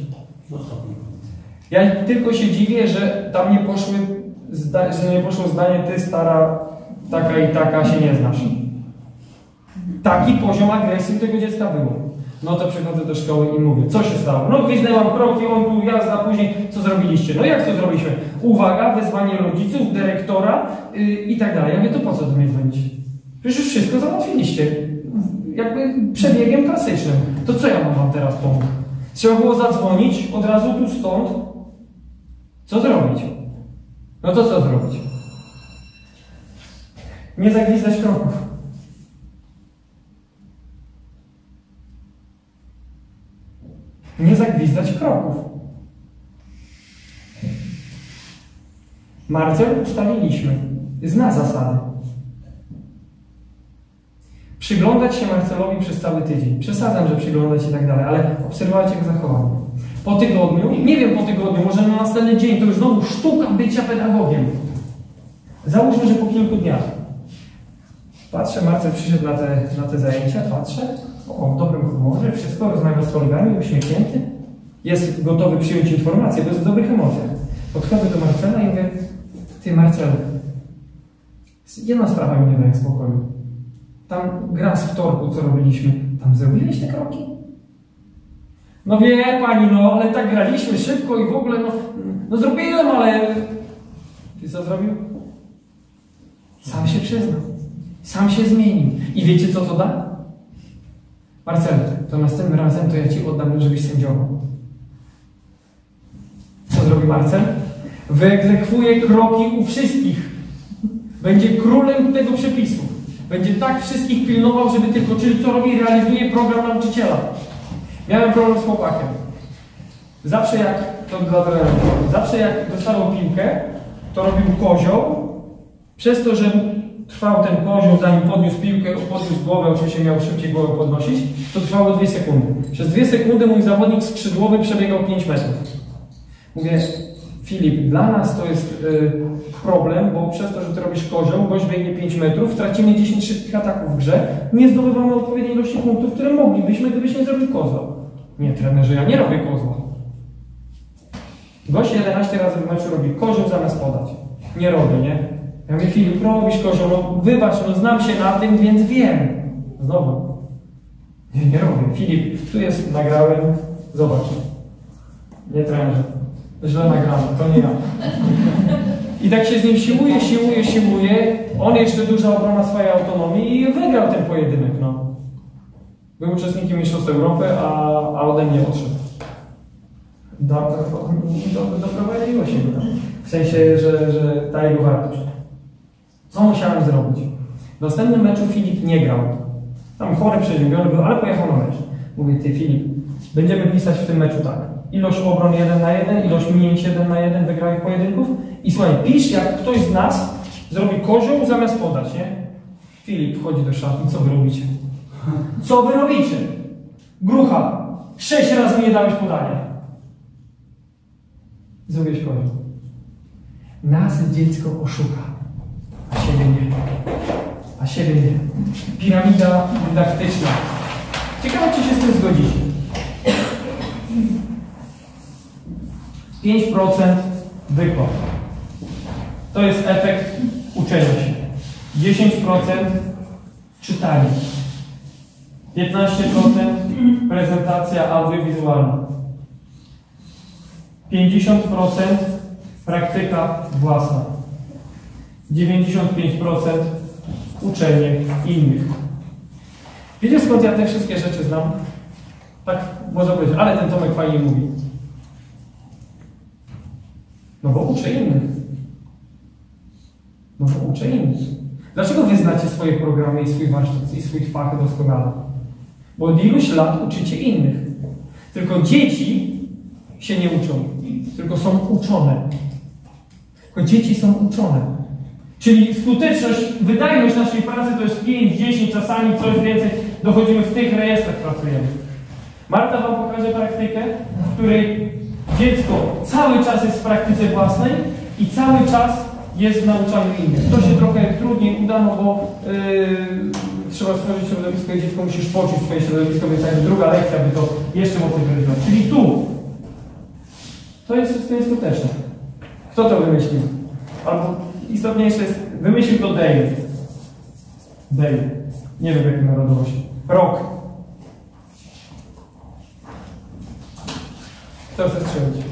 A: Ja tylko się dziwię, że tam nie poszło zdanie, ty stara, taka i taka się nie znasz. Taki poziom agresji u tego dziecka było. No to przychodzę do szkoły i mówię, co się stało? No gwizdnęłam kroki, on tu jazda, później co zrobiliście? No jak co zrobiliśmy? Uwaga, wezwanie rodziców, dyrektora i tak dalej. Ja mówię, to po co do mnie dzwonicie? Przecież już wszystko załatwiliście. Jakby przebiegiem klasycznym. To co ja mam wam teraz pomóc? Trzeba było zadzwonić od razu tu stąd. Co zrobić? No to co zrobić? Nie zagwizdać kroków. Nie zagwizdać kroków. Marcel ustaliliśmy. Zna zasady. Przyglądać się Marcelowi przez cały tydzień. Przesadzam, że przyglądać i tak dalej, ale obserwować jego zachowanie. Po tygodniu, nie wiem po tygodniu, może na następny dzień, to już znowu sztuka bycia pedagogiem. Załóżmy, że po kilku dniach. Patrzę, Marcel przyszedł na te zajęcia, patrzę, w dobrym humorze, wszystko, rozmawia z kolegami, uśmiechnięty, jest gotowy przyjąć informacje, bez dobrych emocji. Podchodzę do Marcela i mówię, ty Marcelu, jedna sprawa mi nie daje spokoju. Tam gra z wtorku, co robiliśmy, tam zrobiłeś te kroki? No wie pani, no, ale tak graliśmy szybko i w ogóle, no zrobiłem, ale... Ty co zrobił? Sam się przyznał. Sam się zmienił. I wiecie, co to da? Marcel, to następnym razem to ja ci oddam, żebyś sędziował. Co zrobi Marcel? Wyegzekwuje kroki u wszystkich. Będzie królem tego przepisu. Będzie tak wszystkich pilnował, żeby tylko, czyli co robi, realizuje program nauczyciela. Miałem problem z chłopakiem. Zawsze jak dostawał piłkę, to robił kozioł. Przez to, że trwał ten kozioł, zanim podniósł piłkę, podniósł głowę, oczywiście miał szybciej głowę podnosić, to trwało 2 sekundy. Przez 2 sekundy mój zawodnik skrzydłowy przebiegał 5 metrów. Mówię, Filip, dla nas to jest problem, bo przez to, że ty robisz kozioł, gość biegnie 5 metrów, tracimy 10 szybkich ataków w grze, nie zdobywamy odpowiedniej ilości punktów, które moglibyśmy, gdybyś nie zrobił kozła. Nie, trenerze, ja nie robię kozła. Gość 11 razy w meczu robi kozioł zamiast podać. Nie robię, nie? Ja mówię, Filip, robisz kozioł, no wybacz, no znam się na tym, więc wiem. Znowu. Nie robię. Filip, tu jest, nagrałem, zobacz. Nie trenerze. Źle nagrane, to nie ja. I tak się z nim siłuje. On jeszcze duża obrona swojej autonomii i wygrał ten pojedynek, no. Był uczestnikiem Mistrzostw Europy, a ode mnie odszedł. Doprowadziło się go. W sensie, że ta jego wartość. Co musiałem zrobić? W następnym meczu Filip nie grał. Tam chory, przeziębiony był, ale pojechał na mecz. Mówię, ty Filip, będziemy pisać w tym meczu tak. Ilość obron 1 na 1, ilość minięć 1 na 1 wygranych pojedynków. I słuchaj, pisz, jak ktoś z nas zrobi kozioł zamiast podać, nie? Filip wchodzi do szatni, co wy robicie? Co wy robicie? Grucha, 6 razy nie dałeś podania. Zrobiłeś kozioł. Nas dziecko oszuka, a siebie nie. A siebie nie. Piramida dydaktyczna. Ciekawe, czy się z tym zgodzicie. 5% wykład. To jest efekt uczenia się. 10% czytanie. 15% prezentacja audiowizualna. 50% praktyka własna. 95% uczenie innych. Wiecie, skąd ja te wszystkie rzeczy znam? Tak można powiedzieć, ale ten Tomek fajnie mówi. No bo uczę innych. Dlaczego wy znacie swoje programy i swój warsztat i swój fach doskonale? Bo od iluś lat uczycie innych. Tylko dzieci się nie uczą, tylko są uczone. Tylko dzieci są uczone. Czyli skuteczność, wydajność naszej pracy to jest 5, 10, czasami coś więcej. Dochodzimy w tych rejestrach, pracujemy. Marta wam pokaże praktykę, w której dziecko cały czas jest w praktyce własnej i cały czas jest w nauczaniu innych. To się trochę trudniej uda, no bo trzeba stworzyć środowisko i dziecko musisz poczuć swoje środowisko, więc jakby druga lekcja by to jeszcze mocniej wyraziła. Czyli tu. To jest skuteczne. Kto to wymyślił? Albo istotniejsze jest, wymyślił to Dale. Dale. Nie wiem, jakiej narodowości. Rock. Kto chce strzelić?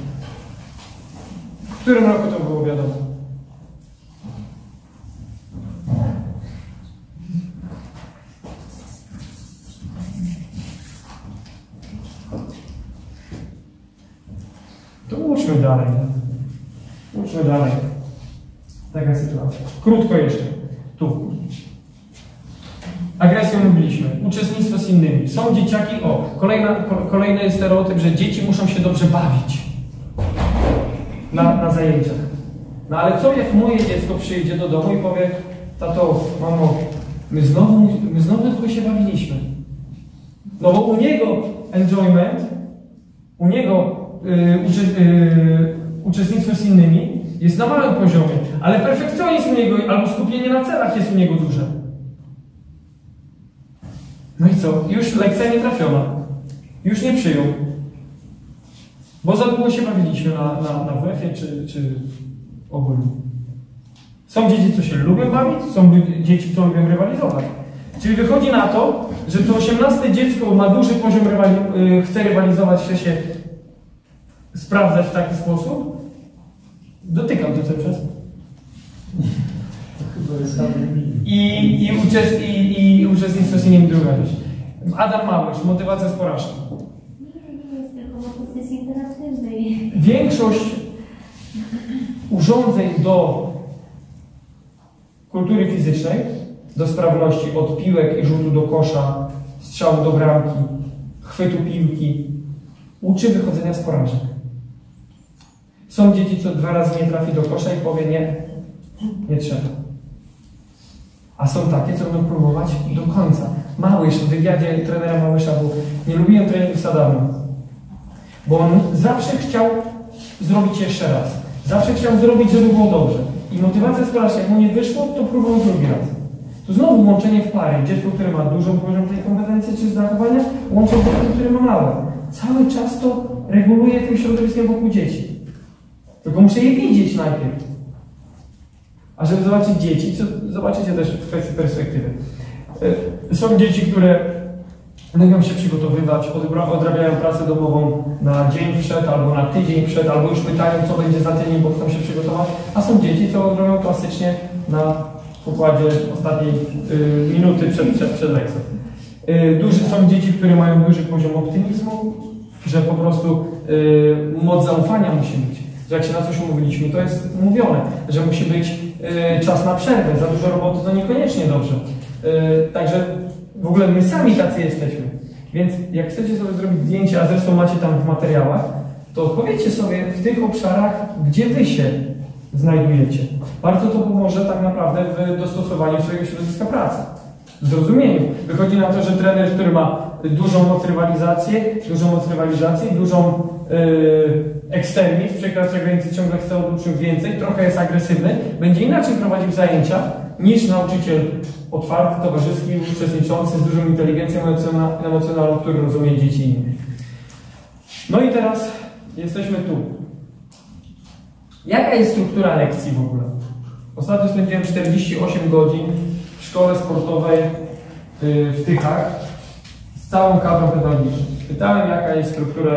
A: W którym roku to było wiadomo? To uczmy dalej. Taka sytuacja. Krótko jeszcze. Tu. Agresję mówiliśmy. Uczestnictwo z innymi. Są dzieciaki, kolejny stereotyp, że dzieci muszą się dobrze bawić na zajęciach. No ale co jak moje dziecko przyjdzie do domu i powie: tato, mamo, my znowu tylko się bawiliśmy. No bo u niego enjoyment, u niego uczestnictwo z innymi jest na małym poziomie, ale perfekcjonizm u niego albo skupienie na celach jest u niego duże. No i co? Już lekcja nie trafiona. Już nie przyjął. Bo za długo się bawiliśmy na WF-ie czy ogólnie. Są dzieci, co się lubią bawić, są dzieci, co lubią rywalizować. Czyli wychodzi na to, że to 18 dziecko ma duży poziom, chce rywalizować, chce się sprawdzać w taki sposób. Dotykam to cały czas. I uczestnictwo z innymi druga rzecz. Adam Małysz, motywacja z porażki.
C: Nie jest tylko motywacji interatywnej.
A: Większość urządzeń do kultury fizycznej, do sprawności, od piłek i rzutu do kosza, strzału do bramki, chwytu piłki, uczy wychodzenia z porażek. Są dzieci, co 2 razy nie trafi do kosza i powie: nie trzeba. A są takie, co będą próbować do końca. Małysz, w wywiadzie trenera Małysza był: nie lubiłem treningu z Adamem, bo on zawsze chciał zrobić jeszcze raz. Zawsze chciał zrobić, żeby było dobrze. I motywacja z porażki, jak mu nie wyszło, to próbował drugi raz. To znowu łączenie w parę. Dziecko, które ma dużą poziom tej kompetencji czy zachowania, łączy z dzieckiem, które ma małe. Cały czas to reguluje tym środowiskiem wokół dzieci. Tylko muszę je widzieć najpierw. A żeby zobaczyć dzieci, co zobaczycie też w kwestii perspektywy. Są dzieci, które lubią się przygotowywać, odrabiają pracę domową na dzień przed, albo na tydzień przed, albo już pytają, co będzie za tydzień, bo chcą się przygotować. A są dzieci, co robią klasycznie na układzie ostatniej minuty przed lekcją. Są dzieci, które mają duży poziom optymizmu, że po prostu moc zaufania musi być. Że jak się na coś umówiliśmy, to jest mówione, że musi być czas na przerwę. Za dużo roboty to niekoniecznie dobrze. Także w ogóle my sami tacy jesteśmy. Więc jak chcecie sobie zrobić zdjęcie, a zresztą macie tam w materiałach, to odpowiedzcie sobie w tych obszarach, gdzie wy się znajdujecie. Bardzo to pomoże tak naprawdę w dostosowaniu swojego środowiska pracy. W zrozumieniu. Wychodzi na to, że trener, który ma dużą moc rywalizacji, dużą ekstremizm, przekracza granicy, ciągle chce od uczniów więcej, trochę jest agresywny, będzie inaczej prowadził zajęcia niż nauczyciel otwarty, towarzyski, uczestniczący z dużą inteligencją emocjonalną, który rozumie dzieci innych. No i teraz jesteśmy tu. Jaka jest struktura lekcji w ogóle? Ostatnio spędziłem 48 godzin w szkole sportowej w Tychach z całą kadrą pedagogiczną. Pytałem, jaka jest struktura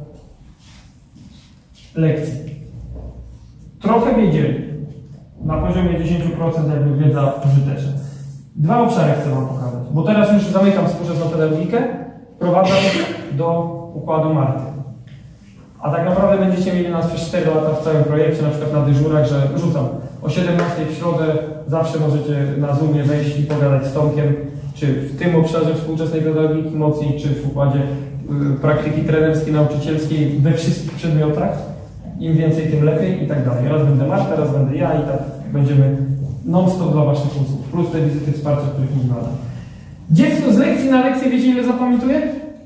A: lekcji. Trochę wiedzieli. Na poziomie 10% jakby wiedza użyteczna. 2 obszary chcę wam pokazać, bo teraz już zamykam współczesną pedagogikę, wprowadzam do układu Marty. A tak naprawdę będziecie mieli nas przez 4 lata w całym projekcie, na przykład na dyżurach, że rzucam o 17 w środę, zawsze możecie na Zoomie wejść i pogadać z Tomkiem, czy w tym obszarze współczesnej pedagogiki mocniej, czy w układzie praktyki trenerskiej, nauczycielskiej, we wszystkich przedmiotach. Im więcej, tym lepiej i tak dalej. Raz będę Marta, raz będę ja i tak będziemy non-stop dla waszych usług. Plus te wizyty wsparcia, których nie znalazłem. Dziecko z lekcji na lekcję, wiecie ile zapamiętuje?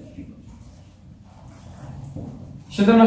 A: 17%.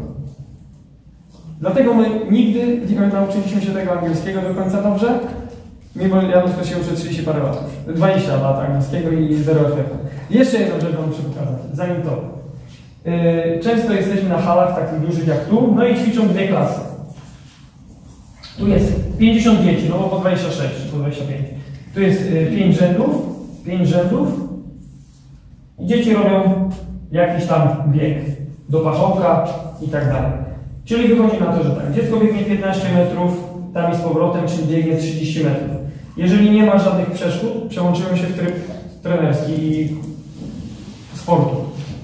A: Dlatego my nigdy nie nauczyliśmy się tego angielskiego do końca dobrze, mimo ja na przykład się uczę 30 parę lat już. 20 lat angielskiego i 0 efektu. Jeszcze jedną rzecz wam muszę pokazać, zanim to. Często jesteśmy na halach takich dużych jak tu, no i ćwiczą 2 klasy. Tu jest 50 dzieci, no bo po 26 czy po 25. Tu jest 5 rzędów i dzieci robią jakiś tam bieg do pachołka i tak dalej. Czyli wychodzi na to, że tak, dziecko biegnie 15 metrów, tam i z powrotem, czyli biegnie 30 metrów. Jeżeli nie ma żadnych przeszkód, przełączymy się w tryb trenerski i sportu.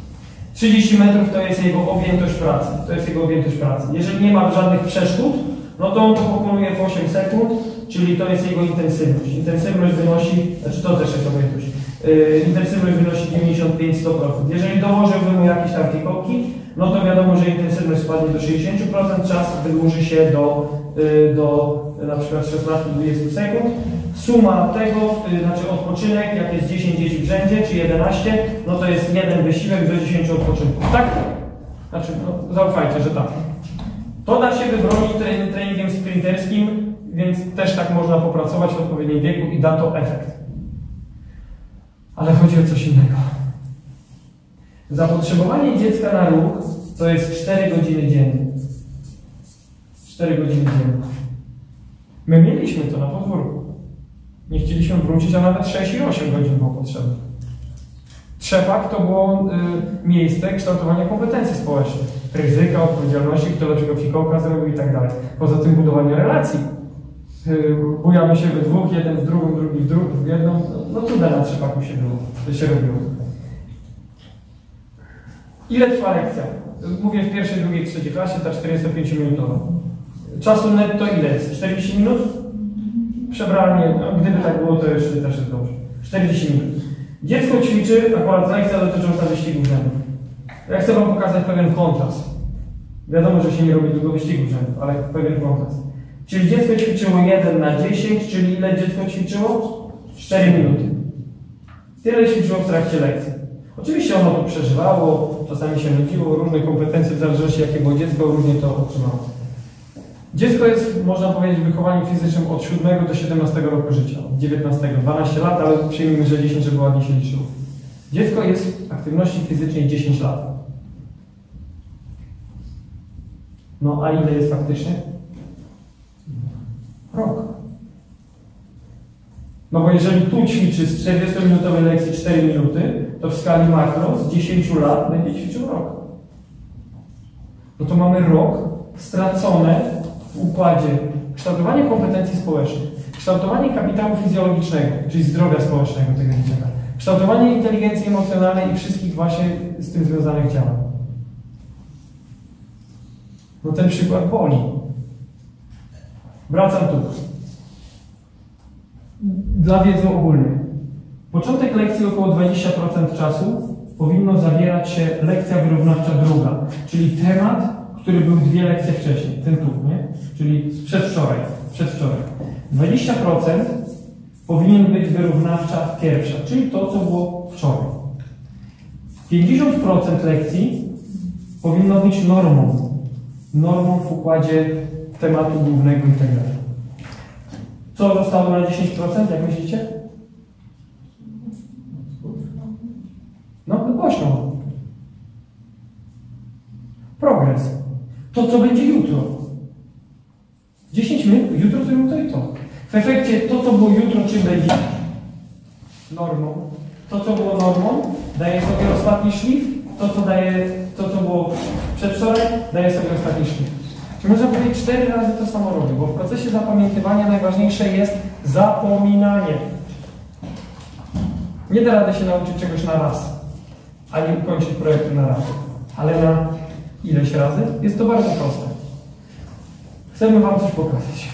A: 30 metrów to jest jego objętość pracy. Jeżeli nie ma żadnych przeszkód, no to on to pokonuje w 8 sekund, czyli to jest jego intensywność. Intensywność wynosi, znaczy to też jest objętość, intensywność wynosi 95-100%. Jeżeli dołożyłby mu jakieś tam fikołki, no to wiadomo, że intensywność spadnie do 60%, czas wydłuży się do na przykład 16-20 sekund. Suma tego, znaczy odpoczynek, jak jest 10 dzieci w rzędzie, czy 11, no to jest jeden wysiłek do 10 odpoczynków, tak? Znaczy, no, zaufajcie, że tak. To da się wybronić treningiem sprinterskim, więc też tak można popracować w odpowiednim wieku i da to efekt. Ale chodzi o coś innego. Zapotrzebowanie dziecka na ruch to jest 4 godziny dziennie. 4 godziny dziennie. My mieliśmy to na podwórku. Nie chcieliśmy wrócić, a nawet 6 i 8 godzin było potrzebne. Trzepak to było miejsce kształtowania kompetencji społecznych. Ryzyka, odpowiedzialności, kto lepszego fikołka zrobił i tak dalej. Poza tym budowanie relacji. Bujamy się we dwóch, jeden z drugim, drugi w jedną. No cuda na trzepaku się robiło. Ile trwa lekcja? Mówię w pierwszej, drugiej, trzeciej klasie, ta 45-minutowa. Czasu netto ile jest? 40 minut? Przebranie, no, gdyby tak było, to jeszcze też jest dobrze. 40 minut. Dziecko ćwiczy, akurat lekcja dotycząca wyścigu rzędu. Ja chcę Wam pokazać pewien kontrast. Wiadomo, że się nie robi długo wyścigu rzędu, ale pewien kontrast. Czyli dziecko ćwiczyło 1 na 10, czyli ile dziecko ćwiczyło? 4 minuty. Tyle ćwiczyło w trakcie lekcji. Oczywiście ono to przeżywało, czasami się nudziło, różne kompetencje, w zależności jakie było dziecko, różnie to otrzymało. Dziecko jest, można powiedzieć, w wychowaniu fizycznym od 7 do 17 roku życia, od 19, 12 lat, ale przyjmijmy, że 10, żeby ładnie się liczyło. Dziecko jest w aktywności fizycznej 10 lat. No a ile jest faktycznie? Rok. No bo jeżeli tu ćwiczy z 40-minutowej lekcji 4 minuty, to w skali makro z 10 lat będzie ćwiczył rok. No to mamy rok stracone w układzie kształtowanie kompetencji społecznych, kształtowanie kapitału fizjologicznego, czyli zdrowia społecznego tego dzieciaka, kształtowanie inteligencji emocjonalnej i wszystkich właśnie z tym związanych działań. No ten przykład boli. Wracam tu. Dla wiedzy ogólnej. Początek lekcji około 20% czasu powinno zawierać się lekcja wyrównawcza druga, czyli temat, który był 2 lekcje wcześniej, ten tu, nie? Czyli przedwczoraj. 20% powinien być wyrównawcza pierwsza, czyli to, co było wczoraj. 50% lekcji powinno być normą w układzie tematu głównego itd. Co zostało na 10%, jak myślicie? No głośno. Progres. To, co będzie jutro. 10 minut, jutro zrobimy to i to. W efekcie to, co było jutro, czym będzie? Normą. To, co było normą, daje sobie ostatni szlif. To, co było przedwczoraj, daje sobie ostatni szlif. Czyli można powiedzieć 4 razy to samo robię, bo w procesie zapamiętywania najważniejsze jest zapominanie. Nie da rady się nauczyć czegoś na raz, ani ukończyć projektu na raz, ale na ileś razy jest to bardzo proste. Chcemy Wam coś pokazać.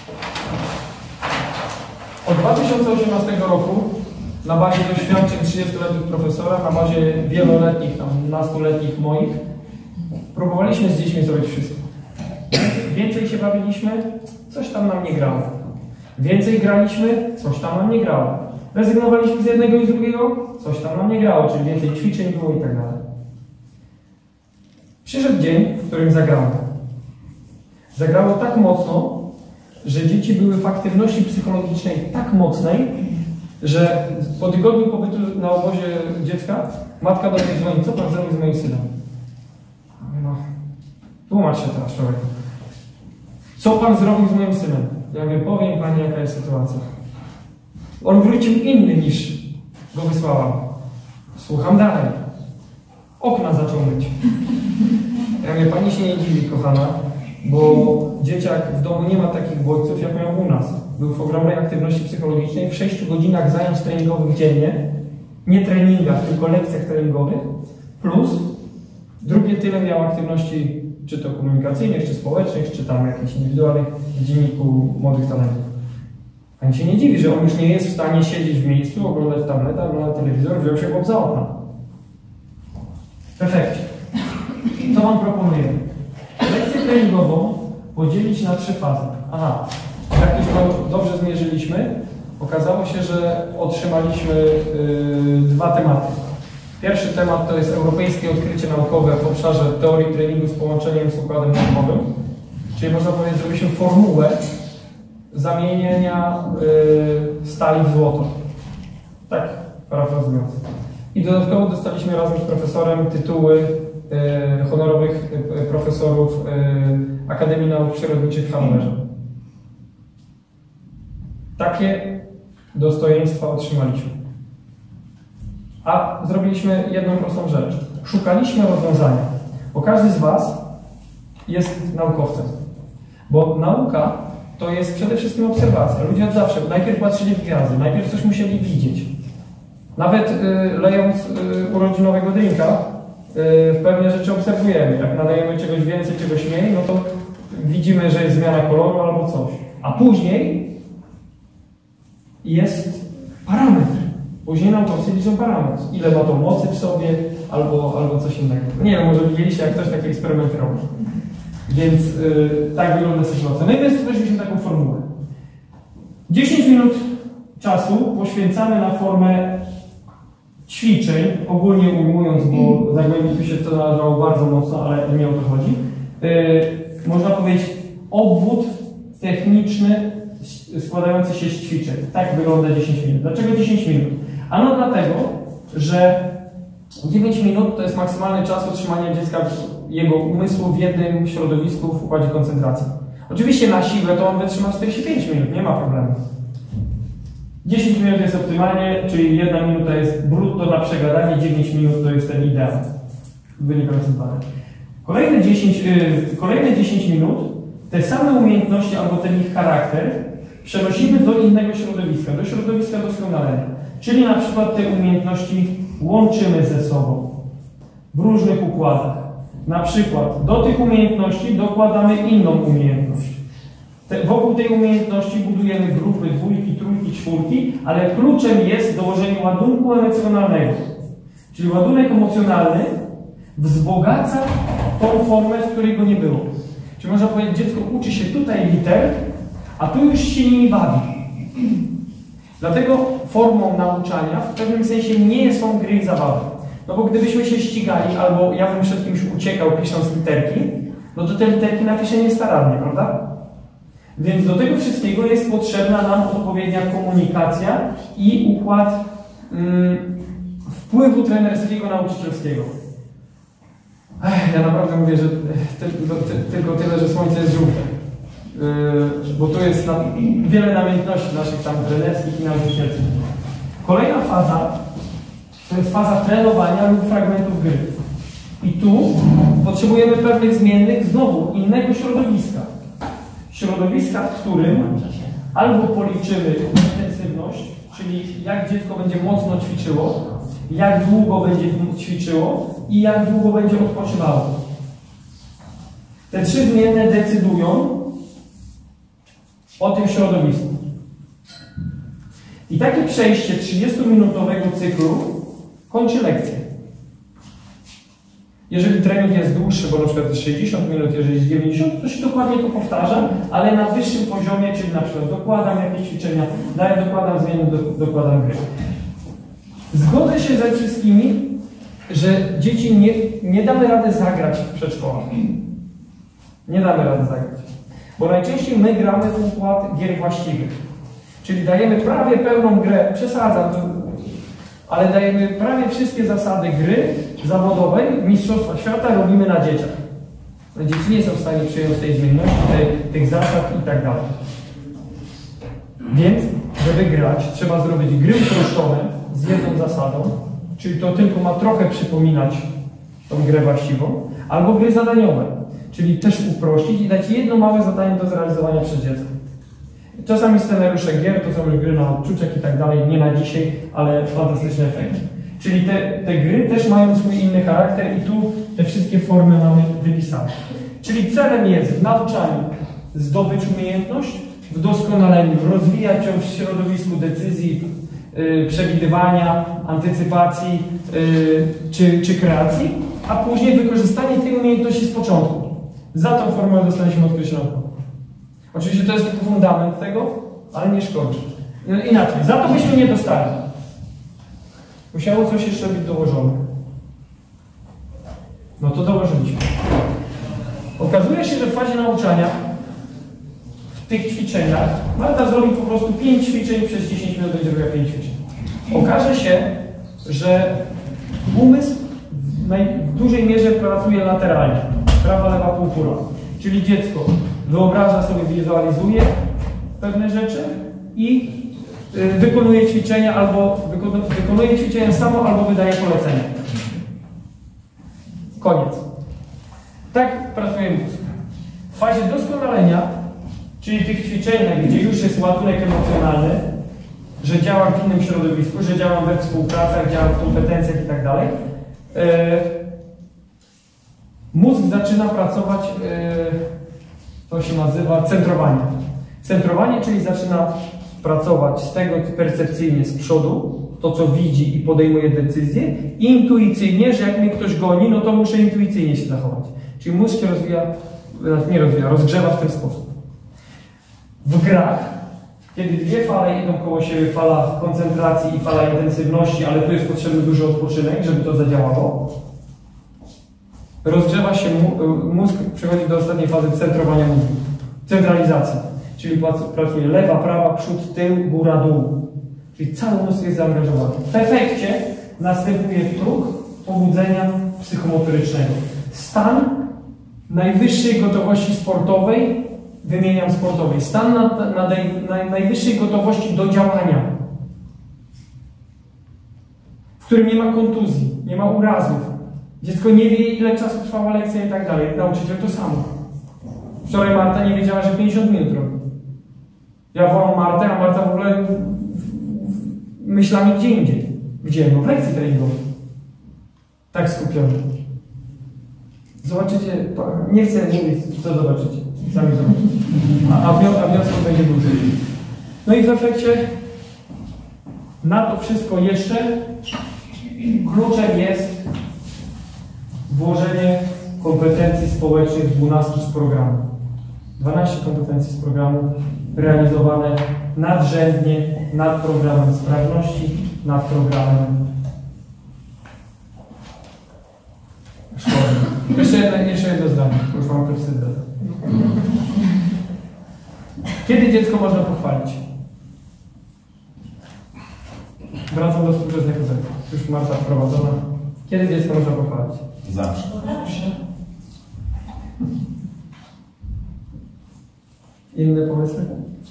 A: Od 2018 roku na bazie doświadczeń 30-letnich profesora, na bazie wieloletnich, tam nastoletnich moich, próbowaliśmy z dziećmi zrobić wszystko. Więcej się bawiliśmy, coś tam nam nie grało. Więcej graliśmy, coś tam nam nie grało. Rezygnowaliśmy z jednego i z drugiego, coś tam nam nie grało, czyli więcej ćwiczeń było i tak dalej. Przyszedł dzień, w którym zagrało. Zagrało tak mocno, że dzieci były w aktywności psychologicznej tak mocnej, że po tygodniu pobytu na obozie dziecka matka do mnie dzwoni, co pan zrobił z moim synem? No, tłumacz się teraz, człowieku. Co pan zrobił z moim synem? Ja mówię, powiem pani, jaka jest sytuacja. On wrócił inny niż go wysłałam. Słucham dalej. Okna zaczął myć. Ja mówię, pani się nie dziwi, kochana, bo dzieciak w domu nie ma takich bodźców, jak miał u nas. Był w ogromnej aktywności psychologicznej, w 6 godzinach zajęć treningowych dziennie, nie treningach, tylko lekcjach treningowych, plus drugie tyle miał aktywności czy to komunikacyjnych, czy społecznych, czy tam jakichś indywidualnych w Dzienniku Młodych Talentów. Pani się nie dziwi, że on już nie jest w stanie siedzieć w miejscu, oglądać tableta, oglądać telewizor, wziął się chłop za okna. W efekcie. Co Wam proponuję? Lekcję treningową podzielić na 3 fazy. Aha, jak już to dobrze zmierzyliśmy, okazało się, że otrzymaliśmy 2 tematy. Pierwszy temat to jest europejskie odkrycie naukowe w obszarze teorii treningu z połączeniem z układem nerwowym. Czyli można powiedzieć, zrobiliśmy formułę zamienienia stali w złoto. Tak, parafrazując. I dodatkowo dostaliśmy razem z profesorem tytuły honorowych profesorów Akademii Nauk Przyrodniczych w Hanowerze. Takie dostojeństwa otrzymaliśmy. A zrobiliśmy jedną prostą rzecz. Szukaliśmy rozwiązania, bo każdy z Was jest naukowcem. Bo nauka to jest przede wszystkim obserwacja. Ludzie od zawsze najpierw patrzyli w gwiazdy, najpierw coś musieli widzieć. Nawet lejąc urodzinowego drinka, pewne rzeczy obserwujemy. Jak nadajemy czegoś więcej, czegoś mniej, no to widzimy, że jest zmiana koloru albo coś. A później jest parametr. Później naukowcy liczą parametr. Ile ma to mocy w sobie, albo coś innego. Nie wiem, może widzieliście, jak ktoś takie eksperymenty robi. Więc tak wygląda sytuacja. No i my stworzyliśmy taką formułę. 10 minut czasu poświęcamy na formę ćwiczeń, ogólnie ujmując, bo zagłębiliśmy się w to należało bardzo mocno, ale nie o to chodzi. Można powiedzieć obwód techniczny składający się z ćwiczeń. Tak wygląda 10 minut. Dlaczego 10 minut? Ano dlatego, że 9 minut to jest maksymalny czas utrzymania dziecka, jego umysłu w jednym środowisku w układzie koncentracji. Oczywiście na siłę to on wytrzyma 45 minut, nie ma problemu. 10 minut jest optymalnie, czyli 1 minuta jest brutto na przegadanie, 9 minut to jest ten ideał wynikający z badań. Kolejne 10 minut te same umiejętności albo ten ich charakter przenosimy do innego środowiska, do środowiska doskonalenia. Czyli na przykład te umiejętności łączymy ze sobą w różnych układach. Na przykład do tych umiejętności dokładamy inną umiejętność. Wokół tej umiejętności budujemy grupy, dwójki, trójki, czwórki, ale kluczem jest dołożenie ładunku emocjonalnego. Czyli ładunek emocjonalny wzbogaca tą formę, w której go nie było. Czyli można powiedzieć, dziecko uczy się tutaj liter, a tu już się nimi bawi. Dlatego formą nauczania w pewnym sensie nie są gry i zabawy. No bo gdybyśmy się ścigali, albo ja bym przed kimś uciekał pisząc literki, no to te literki napiszę niestarannie, prawda? Więc do tego wszystkiego jest potrzebna nam odpowiednia komunikacja i układ wpływu trenerskiego, nauczycielskiego. Ja naprawdę mówię, że tylko tyle, że słońce jest żółte. Bo tu jest wiele namiętności naszych tam trenerskich i nauczycielskich. Kolejna faza to jest faza trenowania lub fragmentów gry. I tu potrzebujemy pewnych zmiennych, znowu innego środowiska. Środowiska, w którym albo policzymy intensywność, czyli jak dziecko będzie mocno ćwiczyło, jak długo będzie ćwiczyło i jak długo będzie odpoczywało. Te 3 zmienne decydują o tym środowisku. I takie przejście 30-minutowego cyklu kończy lekcję. Jeżeli trening jest dłuższy, bo na przykład jest 60 minut, jeżeli jest 90, to się dokładnie to powtarza, ale na wyższym poziomie, czyli na przykład dokładam jakieś ćwiczenia, dokładam zmiany, dokładam gry. Zgodzę się ze wszystkimi, że dzieci nie damy rady zagrać w przedszkolach. Nie damy rady zagrać. Bo najczęściej my gramy w układ gier właściwych. Czyli dajemy prawie pełną grę, przesadzam, ale dajemy prawie wszystkie zasady gry zawodowej, mistrzostwa świata robimy na dzieciach. Dzieci nie są w stanie przyjąć tej zmienności, tych zasad i tak dalej. Więc, żeby grać, trzeba zrobić gry uproszczone z jedną zasadą, czyli to tylko ma trochę przypominać tą grę właściwą, albo gry zadaniowe, czyli też uprościć i dać jedno małe zadanie do zrealizowania przez dziecko. Czasami scenariusze gier to są już gry na odczuciach i tak dalej, nie na dzisiaj, ale fantastyczne efekty. Czyli te gry też mają swój inny charakter i tu te wszystkie formy mamy wypisane. Czyli celem jest w nauczaniu zdobyć umiejętność, w doskonaleniu, rozwijać ją w środowisku decyzji, przewidywania, antycypacji czy kreacji, a później wykorzystanie tej umiejętności z początku. Za tą formułę dostaliśmy odkreśloną. Oczywiście to jest tylko fundament tego, ale nie szkodzi. Inaczej, za to byśmy nie dostali. Musiało coś jeszcze być dołożone. No to dołożyliśmy. Okazuje się, że w fazie nauczania, w tych ćwiczeniach, Marta zrobi po prostu 5 ćwiczeń przez 10 minut, będzie robiła 5 ćwiczeń. Okaże się, że umysł w dużej mierze pracuje lateralnie. Prawa, lewa półkula. Czyli dziecko wyobraża sobie, wizualizuje pewne rzeczy i wykonuje ćwiczenia albo wykonuje ćwiczenia samo, albo wydaje polecenia. Koniec. Tak pracuje mózg. W fazie doskonalenia, czyli tych ćwiczeniach, gdzie już jest ładunek emocjonalny, że działam w innym środowisku, że działam we współpracach, działam w kompetencjach i tak dalej, mózg zaczyna pracować, to się nazywa centrowanie. Centrowanie, czyli zaczyna pracować z tego percepcyjnie z przodu, to co widzi i podejmuje decyzje, i intuicyjnie, że jak mnie ktoś goni, no to muszę intuicyjnie się zachować. Czyli mózg się rozgrzewa w ten sposób. W grach, kiedy dwie fale idą koło siebie, fala koncentracji i fala intensywności, ale tu jest potrzebny duży odpoczynek, żeby to zadziałało, rozgrzewa się mózg, przechodzi do ostatniej fazy centrowania mózgu. Centralizacji. Czyli pracuje lewa, prawa, przód, tył, góra, dół. Czyli cały mózg jest zaangażowany. W efekcie następuje próg pobudzenia psychomotorycznego. Stan najwyższej gotowości sportowej, wymieniam sportowej, stan najwyższej gotowości do działania, w którym nie ma kontuzji, nie ma urazów. Dziecko nie wie, ile czasu trwała lekcja i tak dalej. Nauczyciel to samo. Wczoraj Marta nie wiedziała, że 50 minut robi. Ja wołam Martę, a Marta w ogóle myślami gdzie indziej. Gdzie? No w lekcji treningowej. Tak skupiony. Zobaczycie, nie chcę mówić, co zobaczycie. Sami zobaczycie. A wniosek będzie duży. No i w efekcie na to wszystko jeszcze kluczem jest włożenie kompetencji społecznych 12 z programu. 12 kompetencji z programu realizowane nadrzędnie nad programem sprawności, nad programem szkolnym. Jeszcze jedno zdanie, już mam to wstyd. Kiedy dziecko można pochwalić? Wracam do współczesnych ocen. Już Marta wprowadzona. Kiedy dziecko można pochwalić?
D: Zawsze.
A: Inne pomysły?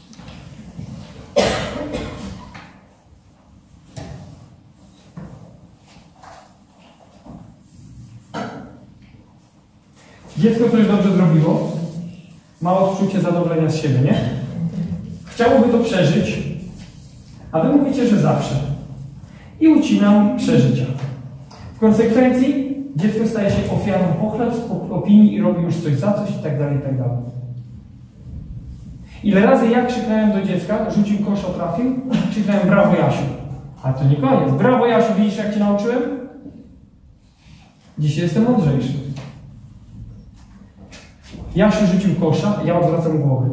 A: Dziecko coś dobrze zrobiło, ma odczucie zadowolenia z siebie, nie? Chciałoby to przeżyć, a wy mówicie, że zawsze. I ucinam przeżycia. W konsekwencji dziecko staje się ofiarą pochlebstw, opinii i robi już coś za coś i tak dalej, i tak dalej. Ile razy ja krzyknąłem do dziecka, rzucił kosz, trafił, krzyknąłem brawo Jasiu. Ale to nie koniec. Brawo Jasiu, widzisz jak cię nauczyłem? Dzisiaj jestem mądrzejszy. Jasiu rzucił kosza, ja odwracam głowę.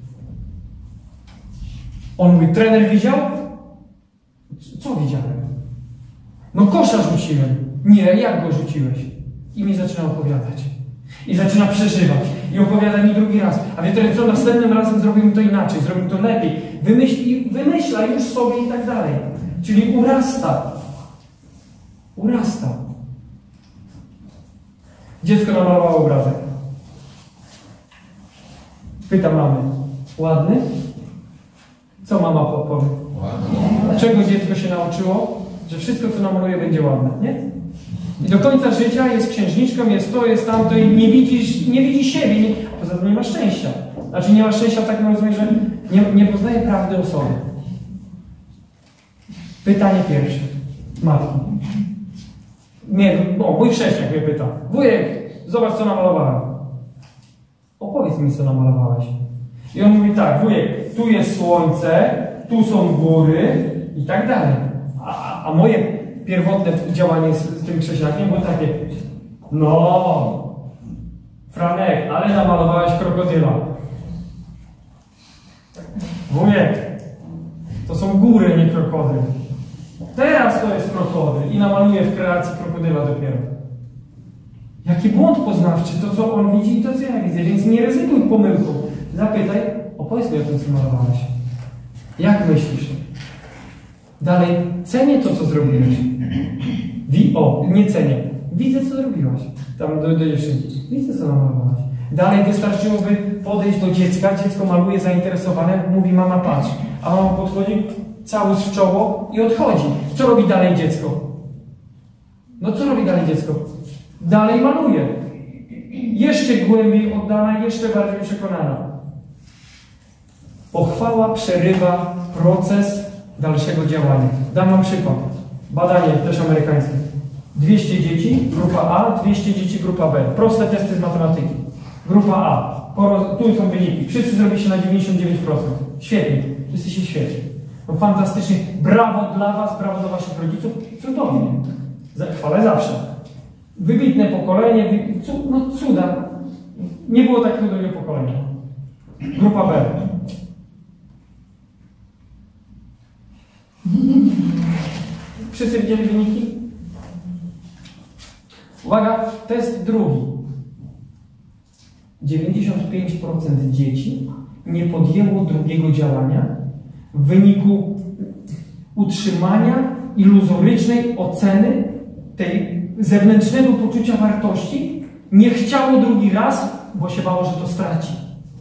A: On mówi, trener widział? Co widziałem? No kosza rzuciłem. Nie, jak go rzuciłeś? I mi zaczyna opowiadać. I zaczyna przeżywać. I opowiada mi drugi raz. A wie trener, co następnym razem zrobimy to inaczej, zrobimy to lepiej. Wymyśla już sobie i tak dalej. Czyli urasta. Urasta. Dziecko namalowało obrazek. Pyta mamy, ładny? Co mama powie?
D: Ładny.
A: Czego dziecko się nauczyło? Że wszystko, co namaluje, będzie ładne, nie? I do końca życia jest księżniczką, jest to, jest tamto i nie widzi siebie. A poza tym nie ma szczęścia. Znaczy nie ma szczęścia w takim rozumieniu, że nie poznaje prawdy o sobie. Pytanie pierwsze. Matki. Nie, mój chrześcijan mnie pyta. Wujek, zobacz, co namalowałem. Opowiedz mi, co namalowałeś. I on mówi tak, wujek, tu jest słońce, tu są góry i tak dalej. A moje pierwotne działanie z tym krześniakiem było takie, no, Franek, ale namalowałeś krokodyla. Wujek, to są góry, nie krokodyl. Teraz to jest krokodyl i namaluję w kreacji krokodyla dopiero. Jaki błąd poznawczy, to co on widzi i to co ja widzę, więc nie ryzykuj pomyłką. Zapytaj, opowiedz mi o tym, co malowałeś. Jak myślisz? Dalej, cenię to, co zrobiłeś. Nie cenię. Widzę, co zrobiłaś. Tam do dziewczynki. Widzę, co namalowałaś. Dalej wystarczyłoby podejść do dziecka, dziecko maluje zainteresowane, mówi mama patrz. A mama podchodzi, całus w czoło i odchodzi. Co robi dalej dziecko? No co robi dalej dziecko? Dalej maluje. Jeszcze głębiej oddana, jeszcze bardziej przekonana. Pochwała przerywa proces dalszego działania. Dam wam przykład. Badanie też amerykańskie. 200 dzieci, grupa A, 200 dzieci, grupa B. Proste testy z matematyki. Grupa A. Tu są wyniki. Wszyscy zrobiliście na 99%. Świetnie. Wszyscy się świetnie. No fantastycznie. Brawo dla was, brawo dla waszych rodziców. Cudownie. Chwalę zawsze. Wybitne pokolenie, no cuda. Nie było takiego drugiego pokolenia. Grupa B. Wszyscy widzieli wyniki? Uwaga, test drugi. 95% dzieci nie podjęło drugiego działania w wyniku utrzymania iluzorycznej oceny tej zewnętrznego poczucia wartości. Nie chciało drugi raz, bo się bało, że to straci.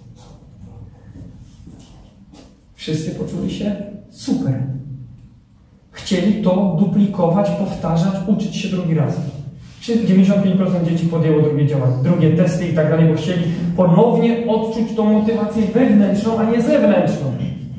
A: Wszyscy poczuli się super. Chcieli to duplikować, powtarzać, uczyć się drugi raz. 95% dzieci podjęło drugie działanie, drugie testy i tak dalej, bo chcieli ponownie odczuć tą motywację wewnętrzną, a nie zewnętrzną.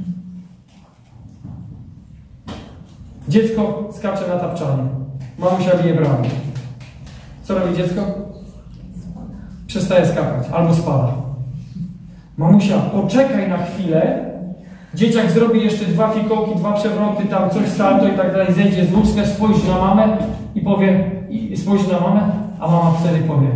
A: Dziecko skacze na tapczanie. Mamusia bije brawo. Co robi dziecko? Przestaje skakać albo spada. Mamusia, poczekaj na chwilę. Dzieciak zrobi jeszcze 2 fikołki, 2 przewroty, tam coś salto i tak dalej, zejdzie z łóżka, spojrzy na mamę i powie, spojrzy na mamę, a mama wtedy powie.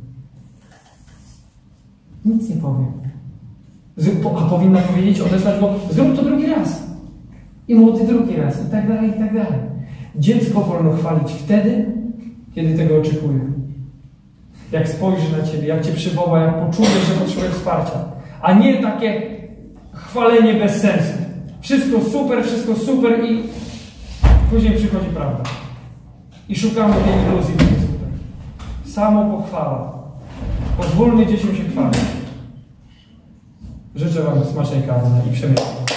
A: Nic nie powie. A powinna powiedzieć, odesłać go, zrób to drugi raz. I młody drugi raz, i tak dalej, i tak dalej. Dziecko wolno chwalić wtedy, kiedy tego oczekuje. Jak spojrzy na ciebie, jak cię przywoła, jak poczuje, że potrzebuje wsparcia. A nie takie chwalenie bez sensu. Wszystko super i później przychodzi prawda. I szukamy tej iluzji, że jest super. Samo pochwała. Pozwólmy dzieciom się chwalić. Życzę wam smacznej kawy i przemyślenia.